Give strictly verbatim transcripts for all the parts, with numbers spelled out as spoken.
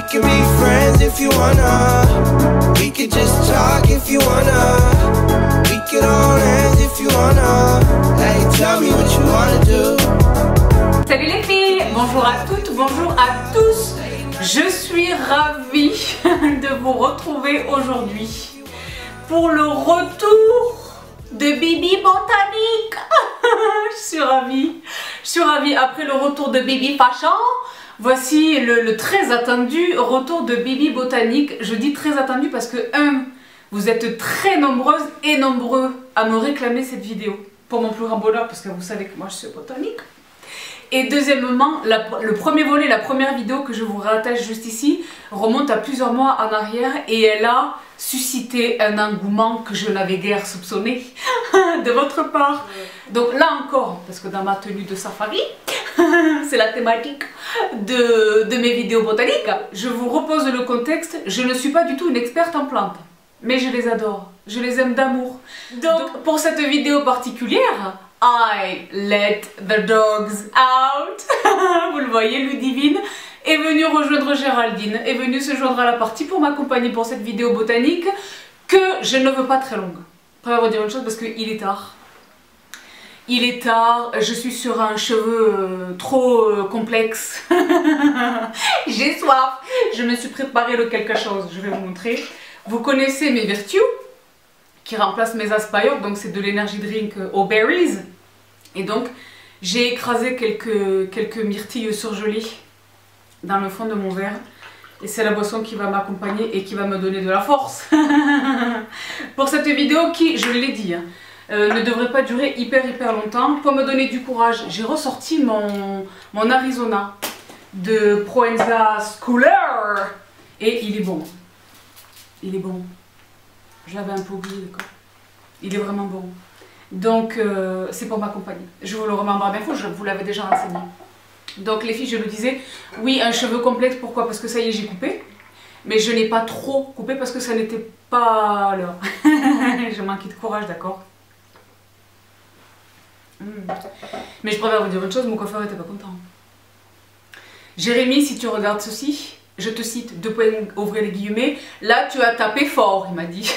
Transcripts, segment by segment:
could be friends if you wanna. We could just talk if you wanna. We could hold hands if you wanna. Hey, tell me what you wanna do. Salut les filles, bonjour à toutes, bonjour à tous. Je suis ravie de vous retrouver aujourd'hui pour le retour de Bibi Botanique. Je suis ravie, je suis ravie. Après le retour de Bibi Fashion, voici le, le très attendu retour de Bibi Botanique. Je dis très attendu parce que un, vous êtes très nombreuses et nombreux à me réclamer cette vidéo pour mon plus grand bonheur parce que vous savez que moi je suis botanique. Et deuxièmement, la, le premier volet, la première vidéo que je vous rattache juste ici remonte à plusieurs mois en arrière et elle a suscité un engouement que je n'avais guère soupçonné de votre part. Donc là encore, parce que dans ma tenue de safari, c'est la thématique de, de mes vidéos botaniques, je vous repose le contexte, je ne suis pas du tout une experte en plantes, mais je les adore, je les aime d'amour. Donc, Donc pour cette vidéo particulière, I let the dogs out. Vous le voyez, Ludivine est venue rejoindre Géraldine, est venue se joindre à la partie pour m'accompagner pour cette vidéo botanique que je ne veux pas très longue. Je vais vous dire une chose parce qu'il est tard. Il est tard, je suis sur un cheveu euh, trop euh, complexe. J'ai soif. Je me suis préparé le quelque chose, je vais vous montrer. Vous connaissez mes vertus qui remplace mes Aspire, donc c'est de l'énergie drink aux berries. Et donc j'ai écrasé quelques, quelques myrtilles surgelées dans le fond de mon verre. Et c'est la boisson qui va m'accompagner et qui va me donner de la force. Pour cette vidéo qui, je l'ai dit, hein, euh, ne devrait pas durer hyper hyper longtemps. Pour me donner du courage, j'ai ressorti mon, mon Arizona de Proenza Schooler. Et il est bon. Il est bon. Je l'avais un peu oublié, d'accord. Il est vraiment bon. Donc, euh, c'est pour m'accompagner. Je vous le remets bien faux, je vous l'avais déjà enseigné. Donc, les filles, je le disais, oui, un cheveu complexe, pourquoi? Parce que ça y est, j'ai coupé. Mais je n'ai pas trop coupé parce que ça n'était pas l'heure. Je manquais de courage, d'accord. Mmh. Mais je préfère vous dire une chose, mon coiffeur n'était pas content. Jérémy, si tu regardes ceci, je te cite, deux points, ouvrez les guillemets, là tu as tapé fort, il m'a dit.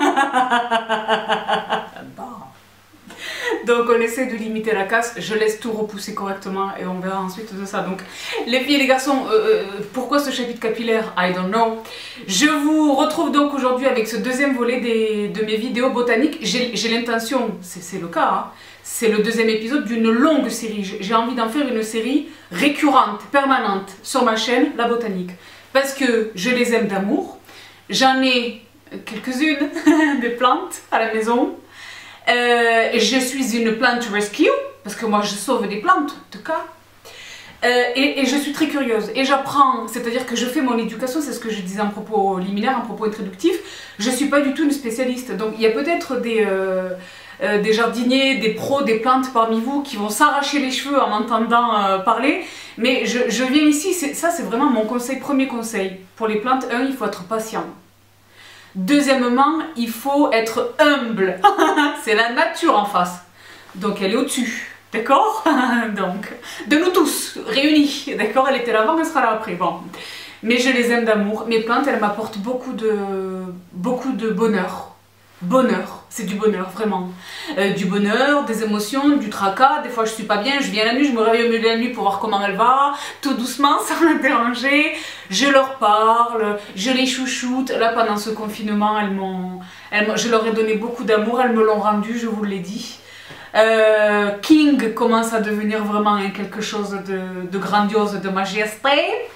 Bon. Donc on essaie de limiter la casse, je laisse tout repousser correctement et on verra ensuite de ça. Donc les filles et les garçons, euh, pourquoi ce chapitre capillaire? I don't know. Je vous retrouve donc aujourd'hui avec ce deuxième volet des, de mes vidéos botaniques. J'ai l'intention, c'est le cas, hein, c'est le deuxième épisode d'une longue série. J'ai envie d'en faire une série récurrente, permanente sur ma chaîne, La Botanique. Parce que je les aime d'amour. J'en ai quelques-unes des plantes à la maison. Euh, je suis une plant rescue, parce que moi je sauve des plantes, en tout cas. Euh, et, et je suis très curieuse. Et j'apprends, c'est-à-dire que je fais mon éducation, c'est ce que je disais en propos liminaire, en propos introductif. Je ne suis pas du tout une spécialiste. Donc il y a peut-être des... Euh, Euh, des jardiniers, des pros, des plantes parmi vous qui vont s'arracher les cheveux en m'entendant euh, parler, mais je, je viens ici, ça c'est vraiment mon conseil, premier conseil pour les plantes. Un, il faut être patient. Deuxièmement, il faut être humble. C'est la nature en face, donc elle est au-dessus, d'accord? Donc, de nous tous, réunis, d'accord? Elle était là avant, elle sera là après, bon. Mais je les aime d'amour, mes plantes, elles m'apportent beaucoup de, beaucoup de bonheur. Bonheur, c'est du bonheur, vraiment. Euh, du bonheur, des émotions, du tracas. Des fois je suis pas bien, je viens la nuit, je me réveille au milieu de la nuit pour voir comment elle va, tout doucement, sans me déranger. Je leur parle, je les chouchoute. Là, pendant ce confinement, elles m'ont, elles, je leur ai donné beaucoup d'amour, elles me l'ont rendu, je vous l'ai dit. Euh, King commence à devenir vraiment quelque chose de, de grandiose, de majesté.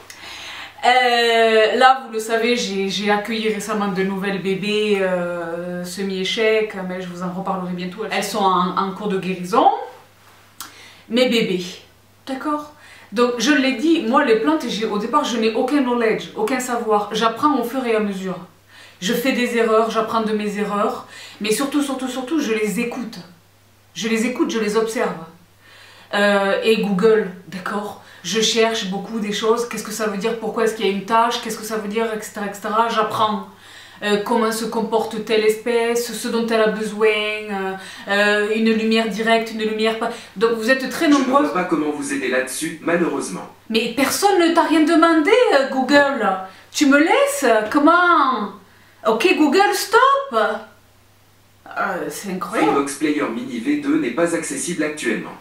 Euh, là, vous le savez, j'ai accueilli récemment de nouvelles bébés euh, semi-échecs, mais je vous en reparlerai bientôt. Elles sont en, en cours de guérison. Mes bébés, d'accord? Donc, je l'ai dit, moi, les plantes, au départ, je n'ai aucun knowledge, aucun savoir. J'apprends au fur et à mesure. Je fais des erreurs, j'apprends de mes erreurs, mais surtout, surtout, surtout, je les écoute. Je les écoute, je les observe. Euh, et Google, d'accord? Je cherche beaucoup des choses, qu'est-ce que ça veut dire, pourquoi est-ce qu'il y a une tâche, qu'est-ce que ça veut dire, et cetera et cetera. J'apprends euh, comment se comporte telle espèce, ce dont elle a besoin, euh, euh, une lumière directe, une lumière pas... Donc vous êtes très nombreux... Je ne vois pas comment vous aider là-dessus, malheureusement. Mais personne ne t'a rien demandé, euh, Google. Tu me laisses? Comment? Ok Google, stop. euh, C'est incroyable. Freebox Player Mini V deux n'est pas accessible actuellement.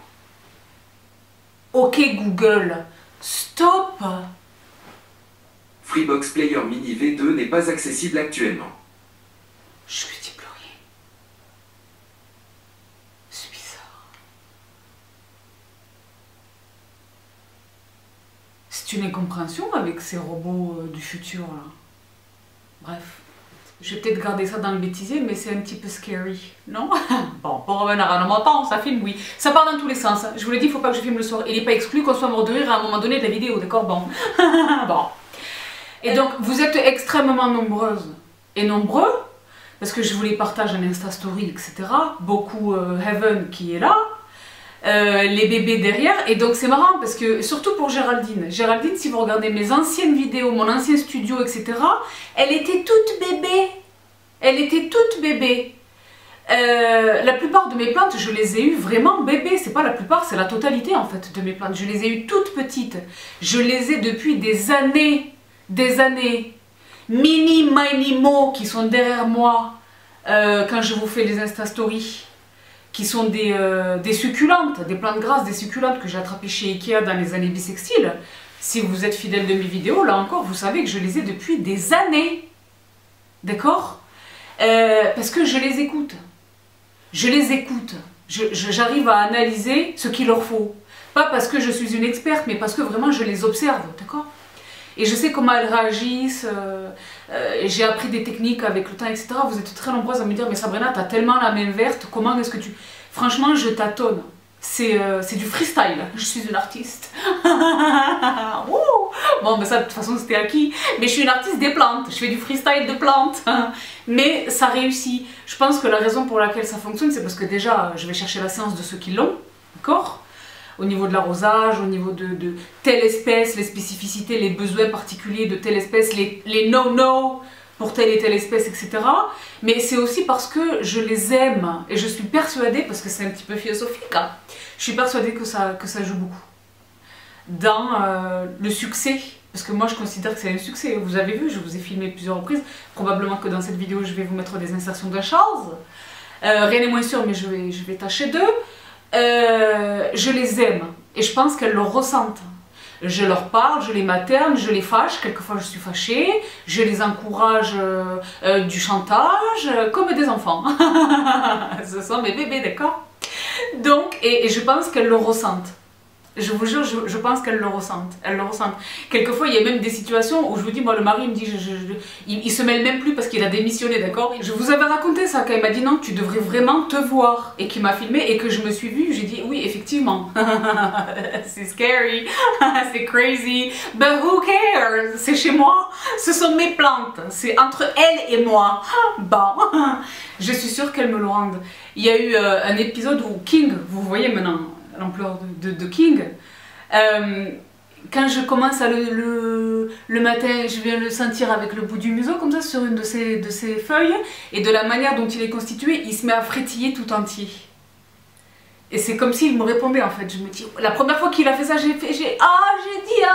Ok Google, stop. Freebox Player Mini V deux n'est pas accessible actuellement. Je lui dis plus rien. C'est bizarre. C'est une incompréhension avec ces robots euh, du futur là. Bref. Je vais peut-être garder ça dans le bêtisier, mais c'est un petit peu scary, non? Bon, pour revenir à mon temps, ça filme, oui. Ça part dans tous les sens. Je vous l'ai dit, il ne faut pas que je filme le soir. Il n'est pas exclu qu'on soit mort de rire à un moment donné de la vidéo, d'accord? Bon. Bon. Et donc, vous êtes extrêmement nombreuses et nombreux, parce que je vous les partage en Insta Story, et cetera. Beaucoup euh, Heaven qui est là, euh, les bébés derrière. Et donc, c'est marrant, parce que, surtout pour Géraldine. Géraldine, si vous regardez mes anciennes vidéos, mon ancien studio, et cetera, elle était toute bébé. Elle était toute bébé. Euh, la plupart de mes plantes, je les ai eues vraiment bébés. C'est pas la plupart, c'est la totalité, en fait, de mes plantes. Je les ai eues toutes petites. Je les ai depuis des années. Des années, mini, mini mo qui sont derrière moi euh, quand je vous fais les Insta Stories, qui sont des, euh, des succulentes, des plantes grasses, des succulentes que j'ai attrapées chez Ikea dans les années bissextiles. Si vous êtes fidèle de mes vidéos, là encore, vous savez que je les ai depuis des années. D'accord euh, Parce que je les écoute. Je les écoute. J'arrive à analyser ce qu'il leur faut. Pas parce que je suis une experte, mais parce que vraiment je les observe. D'accord ? Et je sais comment elles réagissent, euh, euh, j'ai appris des techniques avec le temps, et cetera. Vous êtes très nombreuses à me dire, mais Sabrina, t'as tellement la main verte, comment est-ce que tu... Franchement, je tâtonne. C'est euh, du freestyle, je suis une artiste. Bon, mais ça, de toute façon, c'était acquis. Mais je suis une artiste des plantes, je fais du freestyle de plantes. Mais ça réussit. Je pense que la raison pour laquelle ça fonctionne, c'est parce que déjà, je vais chercher la séance de ceux qui l'ont, d'accord ? Au niveau de l'arrosage, au niveau de, de telle espèce, les spécificités, les besoins particuliers de telle espèce, les, les no-no pour telle et telle espèce, et cetera. Mais c'est aussi parce que je les aime et je suis persuadée, parce que c'est un petit peu philosophique, hein, je suis persuadée que ça, que ça joue beaucoup dans euh, le succès. Parce que moi je considère que c'est un succès. Vous avez vu, je vous ai filmé plusieurs reprises. Probablement que dans cette vidéo je vais vous mettre des insertions de Charles. Euh, rien n'est moins sûr, mais je vais, je vais tâcher d'eux. Euh, je les aime et je pense qu'elles le ressentent. Je leur parle, je les materne, je les fâche, quelquefois je suis fâchée, je les encourage euh, euh, du chantage, euh, comme des enfants. Ce sont mes bébés, d'accord? Donc, et, et je pense qu'elles le ressentent. Je vous jure, je, je pense qu'elles le ressentent. Elles le ressentent. Quelquefois, il y a même des situations où je vous dis, moi, le mari me dit, je, je, je, il, il se mêle même plus parce qu'il a démissionné, d'accord? Je vous avais raconté ça quand il m'a dit non, tu devrais vraiment te voir. Et qu'il m'a filmé et que je me suis vue, j'ai dit oui, effectivement. C'est scary, c'est crazy, but who cares? C'est chez moi, ce sont mes plantes, c'est entre elles et moi. Bon, je suis sûre qu'elles me le rendent. Il y a eu euh, un épisode où King, vous voyez maintenant l'ampleur de, de, de King, euh, quand je commence à le, le, le matin, je viens le sentir avec le bout du museau, comme ça, sur une de ses, de ses feuilles, et de la manière dont il est constitué, il se met à frétiller tout entier. Et c'est comme s'il me répondait, en fait. Je me dis, la première fois qu'il a fait ça, j'ai fait, j'ai, ah, j'ai dit,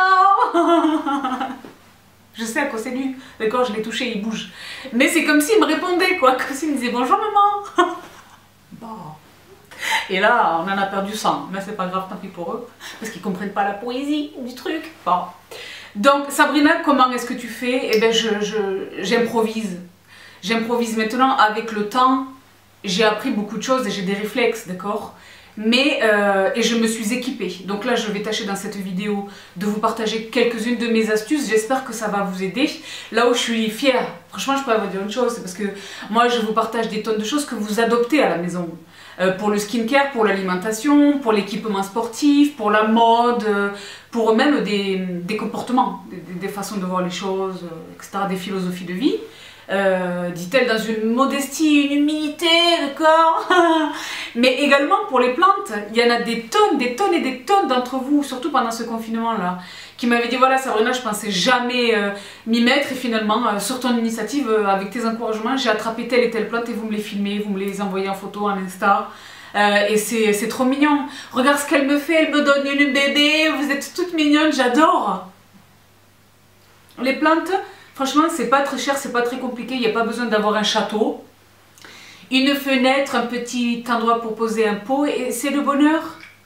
ah. Je sais à quoi c'est dû, d'accord, je l'ai touché, il bouge. Mais c'est comme s'il me répondait, quoi, comme s'il me disait, bonjour maman. Bon. Et là, on en a perdu cent, mais c'est pas grave, tant pis pour eux, parce qu'ils comprennent pas la poésie du truc. Bon. Donc, Sabrina, comment est-ce que tu fais? Eh bien, je, je, j'improvise. J'improvise maintenant, avec le temps, j'ai appris beaucoup de choses et j'ai des réflexes, d'accord? Mais, euh, et je me suis équipée. Donc là, je vais tâcher dans cette vidéo de vous partager quelques-unes de mes astuces. J'espère que ça va vous aider. Là où je suis fière, franchement, je peux vous dire une chose, c'est parce que moi, je vous partage des tonnes de choses que vous adoptez à la maison. Euh, pour le skincare, pour l'alimentation, pour l'équipement sportif, pour la mode, euh, pour même des, des comportements, des, des façons de voir les choses, euh, et cetera, des philosophies de vie. Euh, dit-elle dans une modestie, une humilité, d'accord? Mais également pour les plantes, il y en a des tonnes, des tonnes et des tonnes d'entre vous, surtout pendant ce confinement-là, qui m'avaient dit, voilà Sabrina, je pensais jamais euh, m'y mettre, et finalement, euh, sur ton initiative, euh, avec tes encouragements, j'ai attrapé telle et telle plante et vous me les filmez, vous me les envoyez en photo, en Insta. Euh, et c'est trop mignon. Regarde ce qu'elle me fait, elle me donne une bébé, vous êtes toutes mignonnes, j'adore. Les plantes, Franchement, c'est pas très cher, c'est pas très compliqué, il n'y a pas besoin d'avoir un château. Une fenêtre, un petit endroit pour poser un pot, et c'est le bonheur.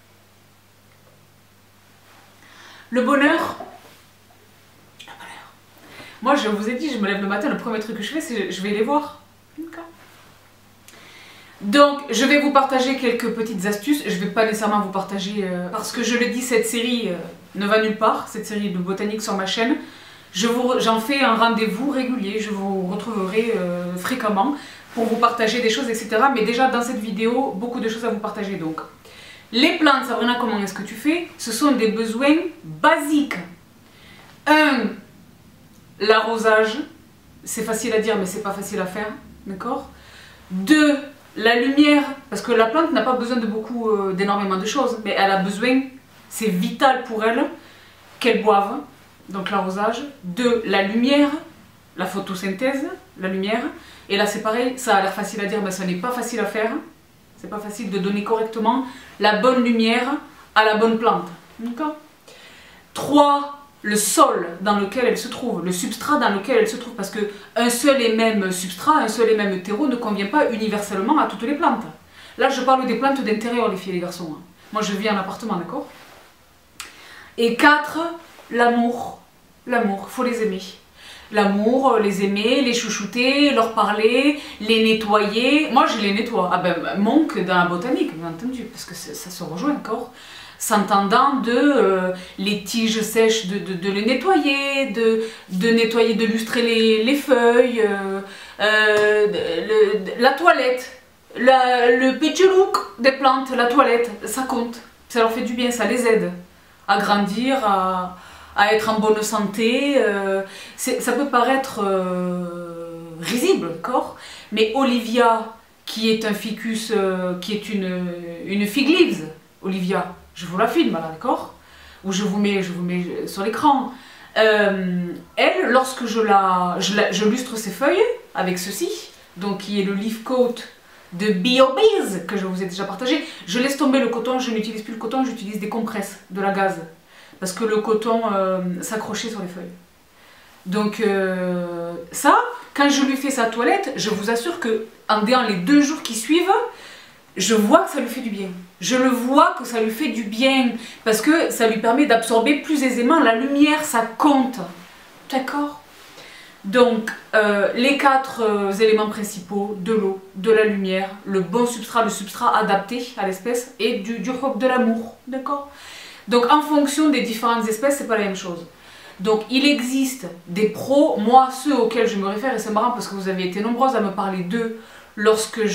Le bonheur. Le bonheur. Moi, je vous ai dit, je me lève le matin, le premier truc que je fais, c'est je vais les voir. Donc, je vais vous partager quelques petites astuces. Je ne vais pas nécessairement vous partager, euh, parce que je le dis, cette série euh, ne va nulle part, cette série de botanique sur ma chaîne. J'en fais un rendez-vous régulier, je vous retrouverai euh, fréquemment pour vous partager des choses, et cetera. Mais déjà, dans cette vidéo, beaucoup de choses à vous partager. Donc, les plantes, Sabrina, comment est-ce que tu fais? Ce sont des besoins basiques. Un, l'arrosage. C'est facile à dire, mais c'est pas facile à faire. D'accord? Deux, la lumière. Parce que la plante n'a pas besoin de beaucoup, euh, d'énormément de choses. Mais elle a besoin, c'est vital pour elle, qu'elle boive. Donc l'arrosage. Deux, la lumière. La photosynthèse, la lumière. Et là, c'est pareil, ça a l'air facile à dire, mais ça n'est pas facile à faire. C'est pas facile de donner correctement la bonne lumière à la bonne plante. D'accord? trois. Le sol dans lequel elle se trouve, le substrat dans lequel elle se trouve, parce qu'un seul et même substrat, un seul et même terreau ne convient pas universellement à toutes les plantes. Là, je parle des plantes d'intérieur, les filles et les garçons. Moi, je vis en appartement, d'accord? Et quatre. L'amour. L'amour, il faut les aimer. L'amour, les aimer, les chouchouter, leur parler, les nettoyer. Moi, je les nettoie. Ah ben, manque dans la botanique, bien entendu, parce que ça se rejoint encore. S'entendant de euh, les tiges sèches, de, de, de les nettoyer, de, de nettoyer, de lustrer les, les feuilles, euh, euh, le, la toilette, la, le petit look des plantes, la toilette, ça compte. Ça leur fait du bien, ça les aide à grandir, à... à être en bonne santé, euh, ça peut paraître euh, risible, d'accord? Mais Olivia, qui est un ficus, euh, qui est une, une fig leaves, Olivia, je vous la filme là, d'accord? Ou je vous mets, je vous mets sur l'écran. Euh, elle, lorsque je, la, je, la, je lustre ses feuilles avec ceci, donc qui est le leaf coat de BioBees, que je vous ai déjà partagé, je laisse tomber le coton, je n'utilise plus le coton, j'utilise des compresses, de la gaze. Parce que le coton euh, s'accrochait sur les feuilles. Donc euh, ça, quand je lui fais sa toilette, je vous assure que en dans les deux jours qui suivent, je vois que ça lui fait du bien. Je le vois que ça lui fait du bien. Parce que ça lui permet d'absorber plus aisément la lumière, ça compte. D'accord? Donc, euh, les quatre euh, éléments principaux, de l'eau, de la lumière, le bon substrat, le substrat adapté à l'espèce, et du, du de l'amour. D'accord? Donc en fonction des différentes espèces, c'est pas la même chose. Donc il existe des pros, moi ceux auxquels je me réfère, et c'est marrant parce que vous avez été nombreuses à me parler d'eux lorsque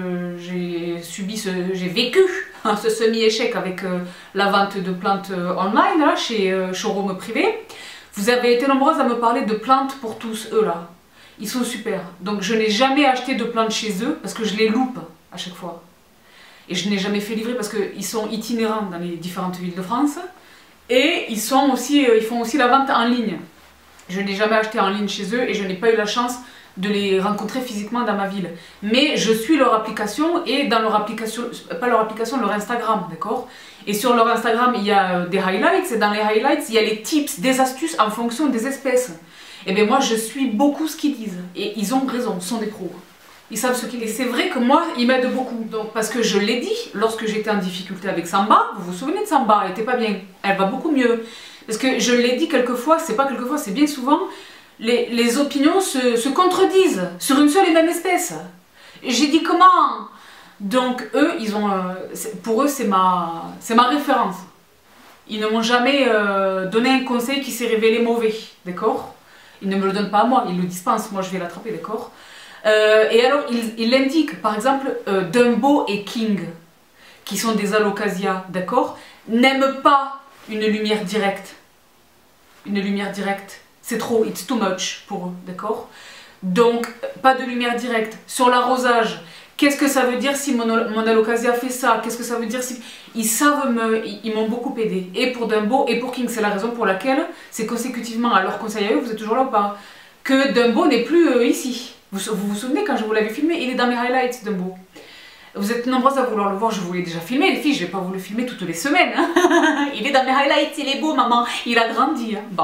j'ai subi ce, j'ai vécu hein, ce semi-échec avec euh, la vente de plantes euh, online là, chez euh, showroom privé. Vous avez été nombreuses à me parler de plantes pour tous, eux là. Ils sont super. Donc je n'ai jamais acheté de plantes chez eux parce que je les loupe à chaque fois. Et je n'ai jamais fait livrer parce qu'ils sont itinérants dans les différentes villes de France. Et ils, sont aussi, ils font aussi la vente en ligne. Je n'ai jamais acheté en ligne chez eux et je n'ai pas eu la chance de les rencontrer physiquement dans ma ville. Mais je suis leur application et dans leur application, pas leur application, leur Instagram, d'accord? Et sur leur Instagram, il y a des highlights et dans les highlights, il y a les tips, des astuces en fonction des espèces. Et bien moi, je suis beaucoup ce qu'ils disent. Et ils ont raison, ce sont des pros. Ils savent ce qu'ils disent. Et c'est vrai que moi, ils m'aident beaucoup. Donc, parce que je l'ai dit, lorsque j'étais en difficulté avec Samba, vous vous souvenez de Samba, elle n'était pas bien. Elle va beaucoup mieux. Parce que je l'ai dit quelquefois, c'est pas quelquefois, c'est bien souvent, les, les opinions se, se contredisent sur une seule et même espèce. J'ai dit comment? Donc eux, ils ont, euh, pour eux, c'est ma, c'est ma référence. Ils ne m'ont jamais euh, donné un conseil qui s'est révélé mauvais, d'accord? Ils ne me le donnent pas à moi, ils le dispensent, moi je vais l'attraper, d'accord? euh, Et alors, ils, ils l'indiquent, par exemple, euh, Dumbo et King, qui sont des alocasia, d'accord, n'aiment pas une lumière directe. Une lumière directe, c'est trop, it's too much pour eux, d'accord? Donc, pas de lumière directe. Sur l'arrosage, qu'est-ce que ça veut dire si mon, mon alocasia fait ça? Qu'est-ce que ça veut dire si... Ils savent me... Ils m'ont beaucoup aidé. Et pour Dumbo et pour King, c'est la raison pour laquelle, c'est consécutivement à leur conseil à eux, vous êtes toujours là ou pas, que Dumbo n'est plus euh, ici. Vous, vous vous souvenez quand je vous l'avais filmé? Il est dans mes highlights, Dumbo. Vous êtes nombreuses à vouloir le voir, je vous l'ai déjà filmé, les filles, je vais pas vous le filmer toutes les semaines. Hein. Il est dans mes highlights, il est beau, maman, il a grandi. Hein. Bon,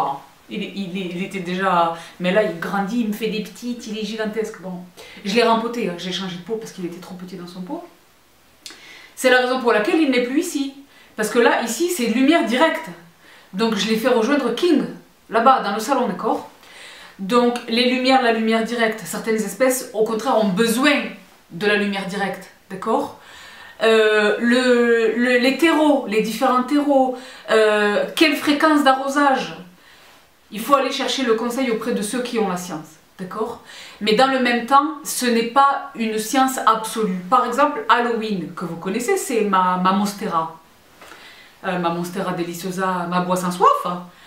Il, il, il était déjà... Mais là, il grandit, il me fait des petites, il est gigantesque. Bon, je l'ai rempoté, hein. J'ai changé de pot parce qu'il était trop petit dans son pot. C'est la raison pour laquelle il n'est plus ici. Parce que là, ici, c'est lumière directe. Donc, je l'ai fait rejoindre King, là-bas, dans le salon, d'accord? Donc, les lumières, la lumière directe, certaines espèces, au contraire, ont besoin de la lumière directe, d'accord? euh, le, le, Les terreaux, les différents terreaux, euh, quelle fréquence d'arrosage? Il faut aller chercher le conseil auprès de ceux qui ont la science, d'accord? Mais dans le même temps, ce n'est pas une science absolue. Par exemple, Halloween, que vous connaissez, c'est ma, ma Monstera. Euh, ma Monstera Deliciosa, ma boisson sans soif.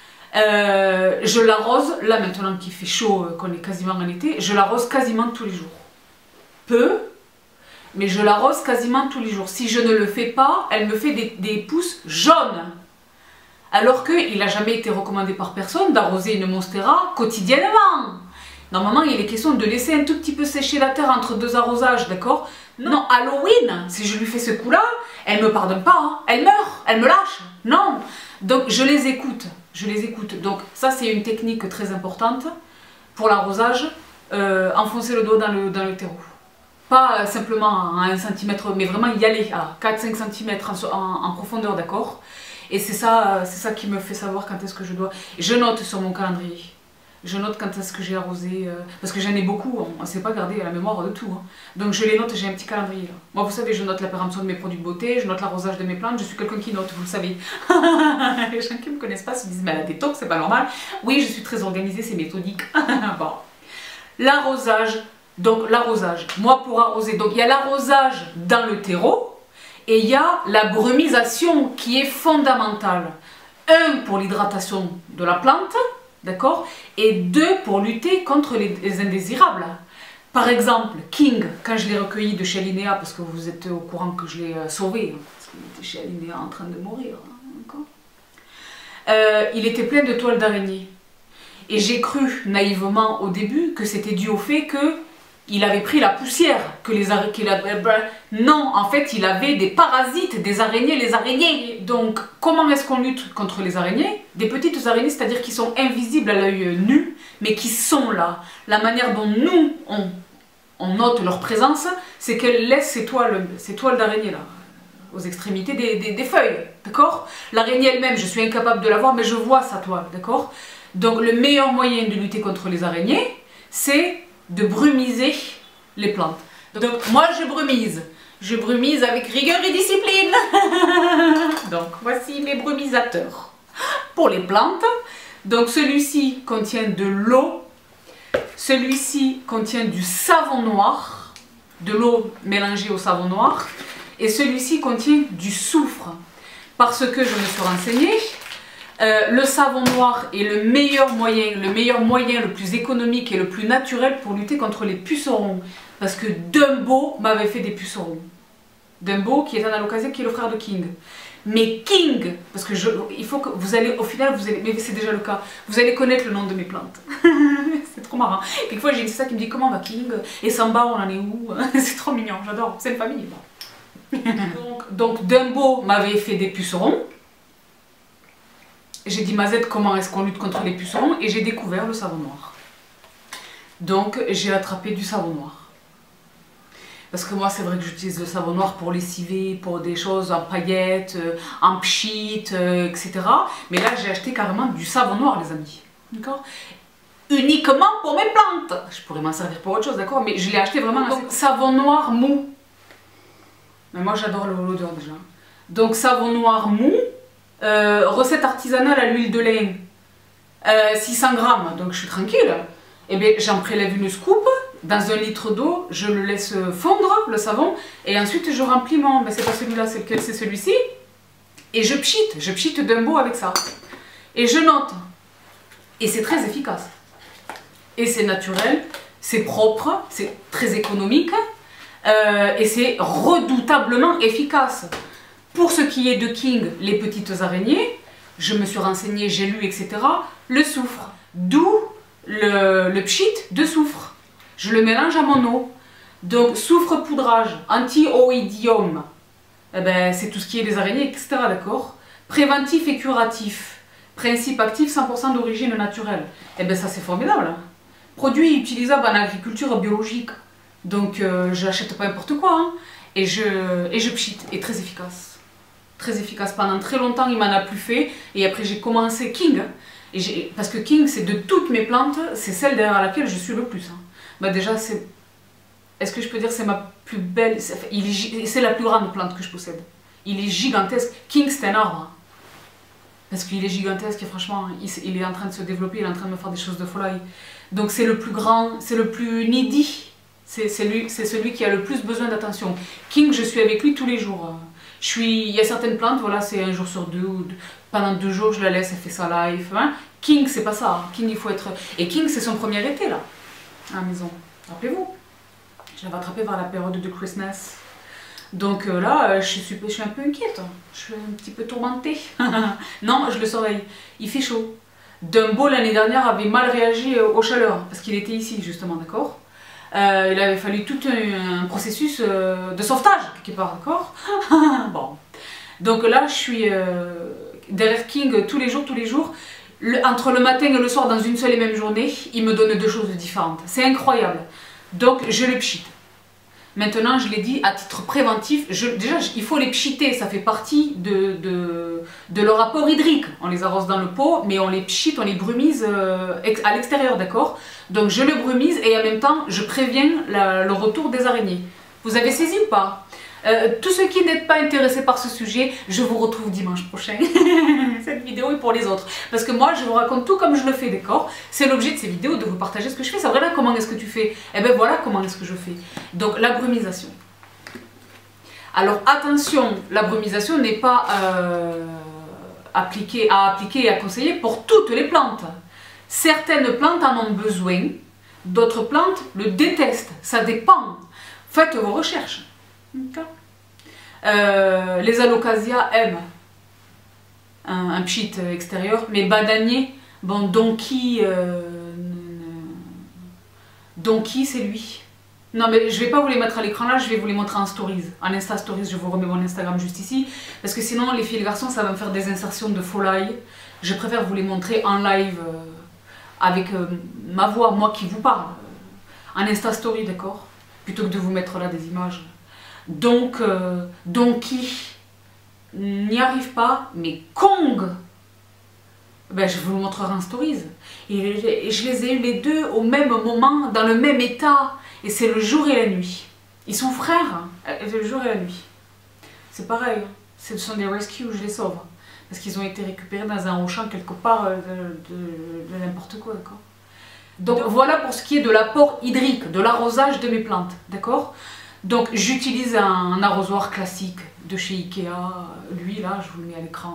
Euh, je l'arrose, là maintenant qu'il fait chaud, qu'on est quasiment en été, je l'arrose quasiment tous les jours. Peu, mais je l'arrose quasiment tous les jours. Si je ne le fais pas, elle me fait des, des pousses jaunes. Alors qu'il n'a jamais été recommandé par personne d'arroser une Monstera quotidiennement. Normalement, il est question de laisser un tout petit peu sécher la terre entre deux arrosages, d'accord? Non, Halloween, si je lui fais ce coup-là, elle ne me pardonne pas, hein. Elle meurt, elle me lâche. Non, donc je les écoute, je les écoute. Donc ça, c'est une technique très importante pour l'arrosage, euh, enfoncer le doigt dans le, dans le terreau. Pas simplement à un centimètre, mais vraiment y aller à quatre à cinq centimètres en, en, en profondeur, d'accord? Et c'est ça, c'est ça qui me fait savoir quand est-ce que je dois... Je note sur mon calendrier. Je note quand est-ce que j'ai arrosé, euh, parce que j'en ai beaucoup, on ne s'est pas gardé la mémoire de tout. Hein. Donc je les note, j'ai un petit calendrier là. Moi vous savez, je note la péremption de mes produits de beauté, je note l'arrosage de mes plantes, je suis quelqu'un qui note, vous le savez. Les gens qui ne me connaissent pas se disent, mais elle a des tocs, c'est pas normal. Oui, je suis très organisée, c'est méthodique. Bon. L'arrosage, donc l'arrosage, moi pour arroser, donc il y a l'arrosage dans le terreau, et il y a la brumisation qui est fondamentale. Un, pour l'hydratation de la plante, d'accord? Et deux, pour lutter contre les, les indésirables. Par exemple, King, quand je l'ai recueilli de chez Alinéa, parce que vous êtes au courant que je l'ai euh, sauvé, hein, parce qu'il était chez Alinéa en train de mourir, hein, euh, il était plein de toiles d'araignée. Et j'ai cru naïvement au début que c'était dû au fait que il avait pris la poussière, que les araignées... Non, en fait, il avait des parasites, des araignées, les araignées. Donc, comment est-ce qu'on lutte contre les araignées? Des petites araignées, c'est-à-dire qui sont invisibles à l'œil nu, mais qui sont là. La manière dont nous, on, on note leur présence, c'est qu'elles laissent ces toiles, ces toiles d'araignée là, aux extrémités des, des, des feuilles, d'accord? L'araignée elle-même, je suis incapable de la voir, mais je vois sa toile, d'accord? Donc, le meilleur moyen de lutter contre les araignées, c'est de brumiser les plantes. Donc moi je brumise, je brumise avec rigueur et discipline. Donc voici mes brumisateurs pour les plantes. Donc celui-ci contient de l'eau, celui-ci contient du savon noir, de l'eau mélangée au savon noir, et celui-ci contient du soufre. Parce que je me suis renseignée, Euh, le savon noir est le meilleur moyen, le meilleur moyen, le plus économique et le plus naturel pour lutter contre les pucerons. Parce que Dumbo m'avait fait des pucerons. Dumbo qui est un alocasien, qui est le frère de King. Mais King, parce que je, il faut que vous allez, au final, vous allez, mais c'est déjà le cas, vous allez connaître le nom de mes plantes. C'est trop marrant. Quelquefois j'ai ça qui me dit comment va King et Samba, on en est où? C'est trop mignon, j'adore, c'est une famille. donc, donc Dumbo m'avait fait des pucerons. J'ai dit, Mazette, comment est-ce qu'on lutte contre les pucerons? Et j'ai découvert le savon noir. Donc, j'ai attrapé du savon noir. Parce que moi, c'est vrai que j'utilise le savon noir pour lessiver, pour des choses en paillettes, en pchit, et cetera. Mais là, j'ai acheté carrément du savon noir, les amis. D'accord? Uniquement pour mes plantes. Je pourrais m'en servir pour autre chose, d'accord? Mais je l'ai acheté vraiment... Donc, savon noir mou. Mais moi, j'adore l'odeur déjà. Donc, savon noir mou. Euh, recette artisanale à l'huile de lin, euh, six cents grammes, donc je suis tranquille. Et bien j'en prélève une scoop dans un litre d'eau, je le laisse fondre le savon et ensuite je remplis mon, mais c'est pas celui-là, c'est lequel, c'est celui-ci, et je pchite, je pchite Dumbo avec ça et je note. Et c'est très efficace et c'est naturel, c'est propre, c'est très économique euh, et c'est redoutablement efficace. Pour ce qui est de King, les petites araignées, je me suis renseignée, j'ai lu, et cetera. Le soufre, d'où le, le pchit de soufre. Je le mélange à mon eau. Donc soufre poudrage, anti-oïdium, eh ben, c'est tout ce qui est des araignées, et cetera. D'accord? Préventif et curatif. Principe actif cent pour cent d'origine naturelle. Et bien ça c'est formidable. Hein. Produit utilisable en agriculture biologique. Donc euh, je n'achète pas n'importe quoi. Hein. Et je, et je pchite. Et très efficace. Très efficace. Pendant très longtemps il m'en a plus fait. Et après j'ai commencé King. Et parce que King c'est de toutes mes plantes, c'est celle derrière laquelle je suis le plus. Hein. Bah déjà c'est... Est-ce que je peux dire que c'est ma plus belle... C'est la plus grande plante que je possède. Il est gigantesque. King c'est un arbre. Parce qu'il est gigantesque et franchement, il, il est en train de se développer, il est en train de me faire des choses de folie. Donc c'est le plus grand, c'est le plus needy. C'est celui qui a le plus besoin d'attention. King, je suis avec lui tous les jours. Je suis, il y a certaines plantes, voilà, c'est un jour sur deux, ou deux, pendant deux jours, je la laisse, elle fait sa life. Hein. King, c'est pas ça. King, il faut être... Et King, c'est son premier été, là, à la maison. Rappelez-vous. Je l'avais attrapé vers la période de Christmas. Donc euh, là, euh, je, suis, je suis un peu inquiète, je suis un petit peu tourmentée. Non, je le surveille, il fait chaud. Dumbo l'année dernière avait mal réagi aux chaleurs, parce qu'il était ici justement, d'accord. euh, Il avait fallu tout un, un processus euh, de sauvetage, quelque part, d'accord. Bon. Donc là, je suis euh, derrière King tous les jours, tous les jours. Le, entre le matin et le soir, dans une seule et même journée, il me donne deux choses différentes. C'est incroyable. Donc je le pchite. Maintenant, je l'ai dit, à titre préventif, je, déjà, il faut les pchiter, ça fait partie de, de, de leur apport hydrique. On les arrose dans le pot, mais on les pchite, on les brumise euh, à l'extérieur, d'accord? Donc je le brumise et en même temps, je préviens la, le retour des araignées. Vous avez saisi ou pas? euh, Tous ceux qui n'êtes pas intéressés par ce sujet, je vous retrouve dimanche prochain. Cette vidéo est pour les autres. Parce que moi, je vous raconte tout comme je le fais, d'accord? C'est l'objet de ces vidéos, de vous partager ce que je fais. C'est vrai, là, comment est-ce que tu fais? Eh bien, voilà comment est-ce que je fais. Donc, la brumisation. Alors, attention, la brumisation n'est pas euh, appliquée, à appliquer et à conseiller pour toutes les plantes. Certaines plantes en ont besoin, d'autres plantes le détestent. Ça dépend. Faites vos recherches. Okay. Euh, les alocasias aiment un, un pchit extérieur, mais badanier, bon, donkey, euh, donkey c'est lui. Non mais je vais pas vous les mettre à l'écran là, je vais vous les montrer en stories, en Insta Stories, je vous remets mon Instagram juste ici, parce que sinon les filles et les garçons ça va me faire des insertions de folie. Je préfère vous les montrer en live, euh, avec euh, ma voix, moi qui vous parle, euh, en Insta Story, d'accord, plutôt que de vous mettre là des images. Donc, euh, Donkey n'y arrive pas, mais Kong, ben, je vous le montrerai en stories. Et je les ai eu les deux au même moment, dans le même état, et c'est le jour et la nuit. Ils sont frères, hein, le jour et la nuit. C'est pareil, ce sont des rescues, je les sauve. Parce qu'ils ont été récupérés dans un champ quelque part de, de, de n'importe quoi, d'accord. Donc, Donc voilà pour ce qui est de l'apport hydrique, de l'arrosage de mes plantes, d'accord. Donc j'utilise un, un arrosoir classique de chez Ikea, lui là je vous le mets à l'écran,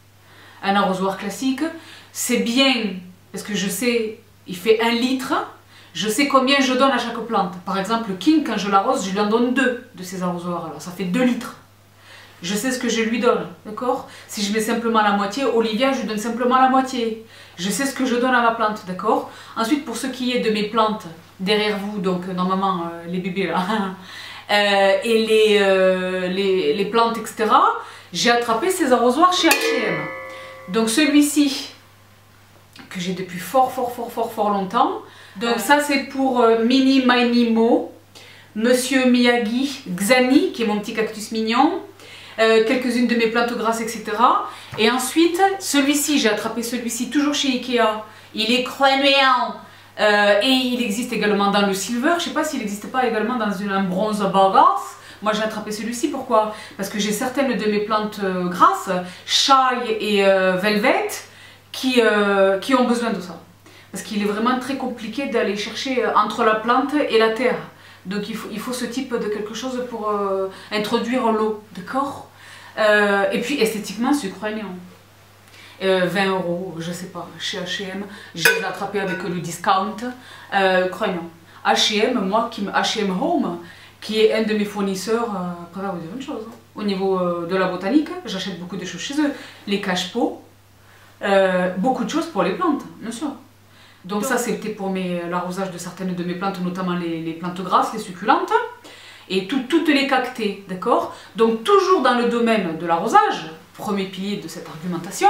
un arrosoir classique, c'est bien parce que je sais, il fait un litre, je sais combien je donne à chaque plante. Par exemple le King, quand je l'arrose, je lui en donne deux de ces arrosoirs, alors ça fait deux litres. Je sais ce que je lui donne, d'accord? Si je mets simplement la moitié, Olivia je lui donne simplement la moitié. Je sais ce que je donne à ma plante, d'accord? Ensuite pour ce qui est de mes plantes, derrière vous, donc normalement euh, les bébés là, Euh, et les, euh, les, les plantes, et cetera. J'ai attrapé ces arrosoirs chez H et M. Donc celui-ci, que j'ai depuis fort, fort, fort, fort, fort longtemps. Donc ça, c'est pour euh, Mini Mini Mo, Monsieur Miyagi, Xani, qui est mon petit cactus mignon, euh, quelques-unes de mes plantes grasses, et cetera. Et ensuite, celui-ci, j'ai attrapé celui-ci toujours chez Ikea. Il est créméant. Euh, et il existe également dans le silver, je ne sais pas s'il n'existe pas également dans une, un bronze bagasse. Moi j'ai attrapé celui-ci, pourquoi? Parce que j'ai certaines de mes plantes euh, grasses, Chai et euh, Velvet, qui, euh, qui ont besoin de ça. Parce qu'il est vraiment très compliqué d'aller chercher entre la plante et la terre. Donc il faut, il faut ce type de quelque chose pour euh, introduire l'eau, d'accord. euh, Et puis esthétiquement c'est croyant. Euh, vingt euros, je sais pas, chez H et M, je les ai attrapés avec le discount, euh, croyant. H et M, moi, qui, H et M Home, qui est un de mes fournisseurs, euh, préfère vous dire une chose, hein. Au niveau euh, de la botanique, j'achète beaucoup de choses chez eux, les cache-pots, euh, beaucoup de choses pour les plantes, bien sûr. Donc, Donc ça, c'était pour l'arrosage de certaines de mes plantes, notamment les, les plantes grasses, les succulentes, et tout, toutes les cactées, d'accord. Donc toujours dans le domaine de l'arrosage, premier pilier de cette argumentation.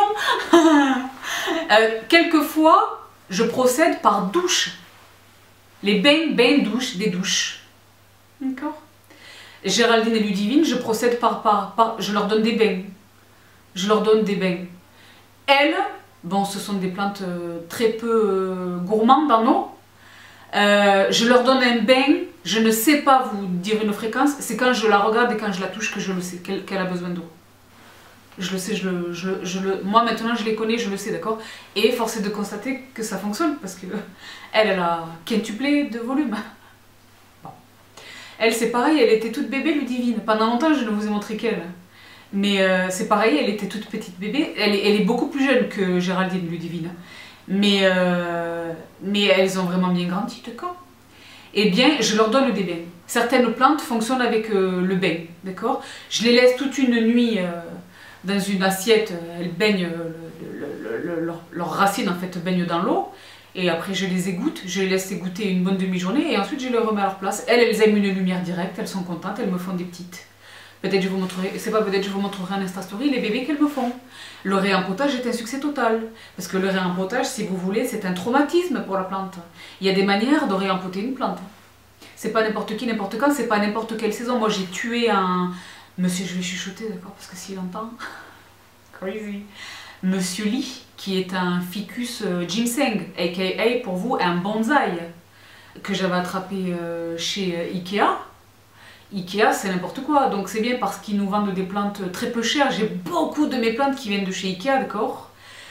euh, quelquefois, je procède par douche. Les bains, bains, douches, des douches. D'accord? Géraldine et Ludivine, je procède par, par, par... Je leur donne des bains. Je leur donne des bains. Elles, bon, ce sont des plantes euh, très peu euh, gourmandes en eau. Euh, je leur donne un bain, je ne sais pas vous dire une fréquence, c'est quand je la regarde et quand je la touche que je le sais, qu'elle qu'elle a besoin d'eau. Je le sais, je le, je, je le, moi maintenant je les connais, je le sais, d'accord? Et force est de constater que ça fonctionne, parce que elle, elle a quintuplé de volume. Bon. Elle, c'est pareil, elle était toute bébé, Ludivine. Pendant longtemps, je ne vous ai montré qu'elle. Mais euh, c'est pareil, elle était toute petite bébé. Elle, elle est beaucoup plus jeune que Géraldine, Ludivine. Mais, euh, mais elles ont vraiment bien grandi, d'accord? Eh bien, je leur donne des bains. Certaines plantes fonctionnent avec euh, le bain, d'accord? Je les laisse toute une nuit euh, dans une assiette, elles baignent, le, le, le, le, leur, leurs racines en fait baignent dans l'eau. Et après, je les égoutte, je les laisse égoutter une bonne demi-journée et ensuite je les remets à leur place. Elles, elles aiment une lumière directe, elles sont contentes, elles me font des petites. Peut-être je vous montrerai, c'est pas peut-être je vous montrerai en Insta Story les bébés qu'elles me font. Le réempotage est un succès total. Parce que le réempotage, si vous voulez, c'est un traumatisme pour la plante. Il y a des manières de réempoter une plante. C'est pas n'importe qui, n'importe quand, c'est pas n'importe quelle saison. Moi j'ai tué un... Monsieur, je vais chuchoter, d'accord, parce que s'il entend... Crazy. Monsieur Lee, qui est un ficus euh, ginseng, aka pour vous un bonsaï, que j'avais attrapé euh, chez euh, Ikea. Ikea, c'est n'importe quoi, donc c'est bien parce qu'ils nous vendent des plantes très peu chères. J'ai beaucoup de mes plantes qui viennent de chez Ikea, d'accord,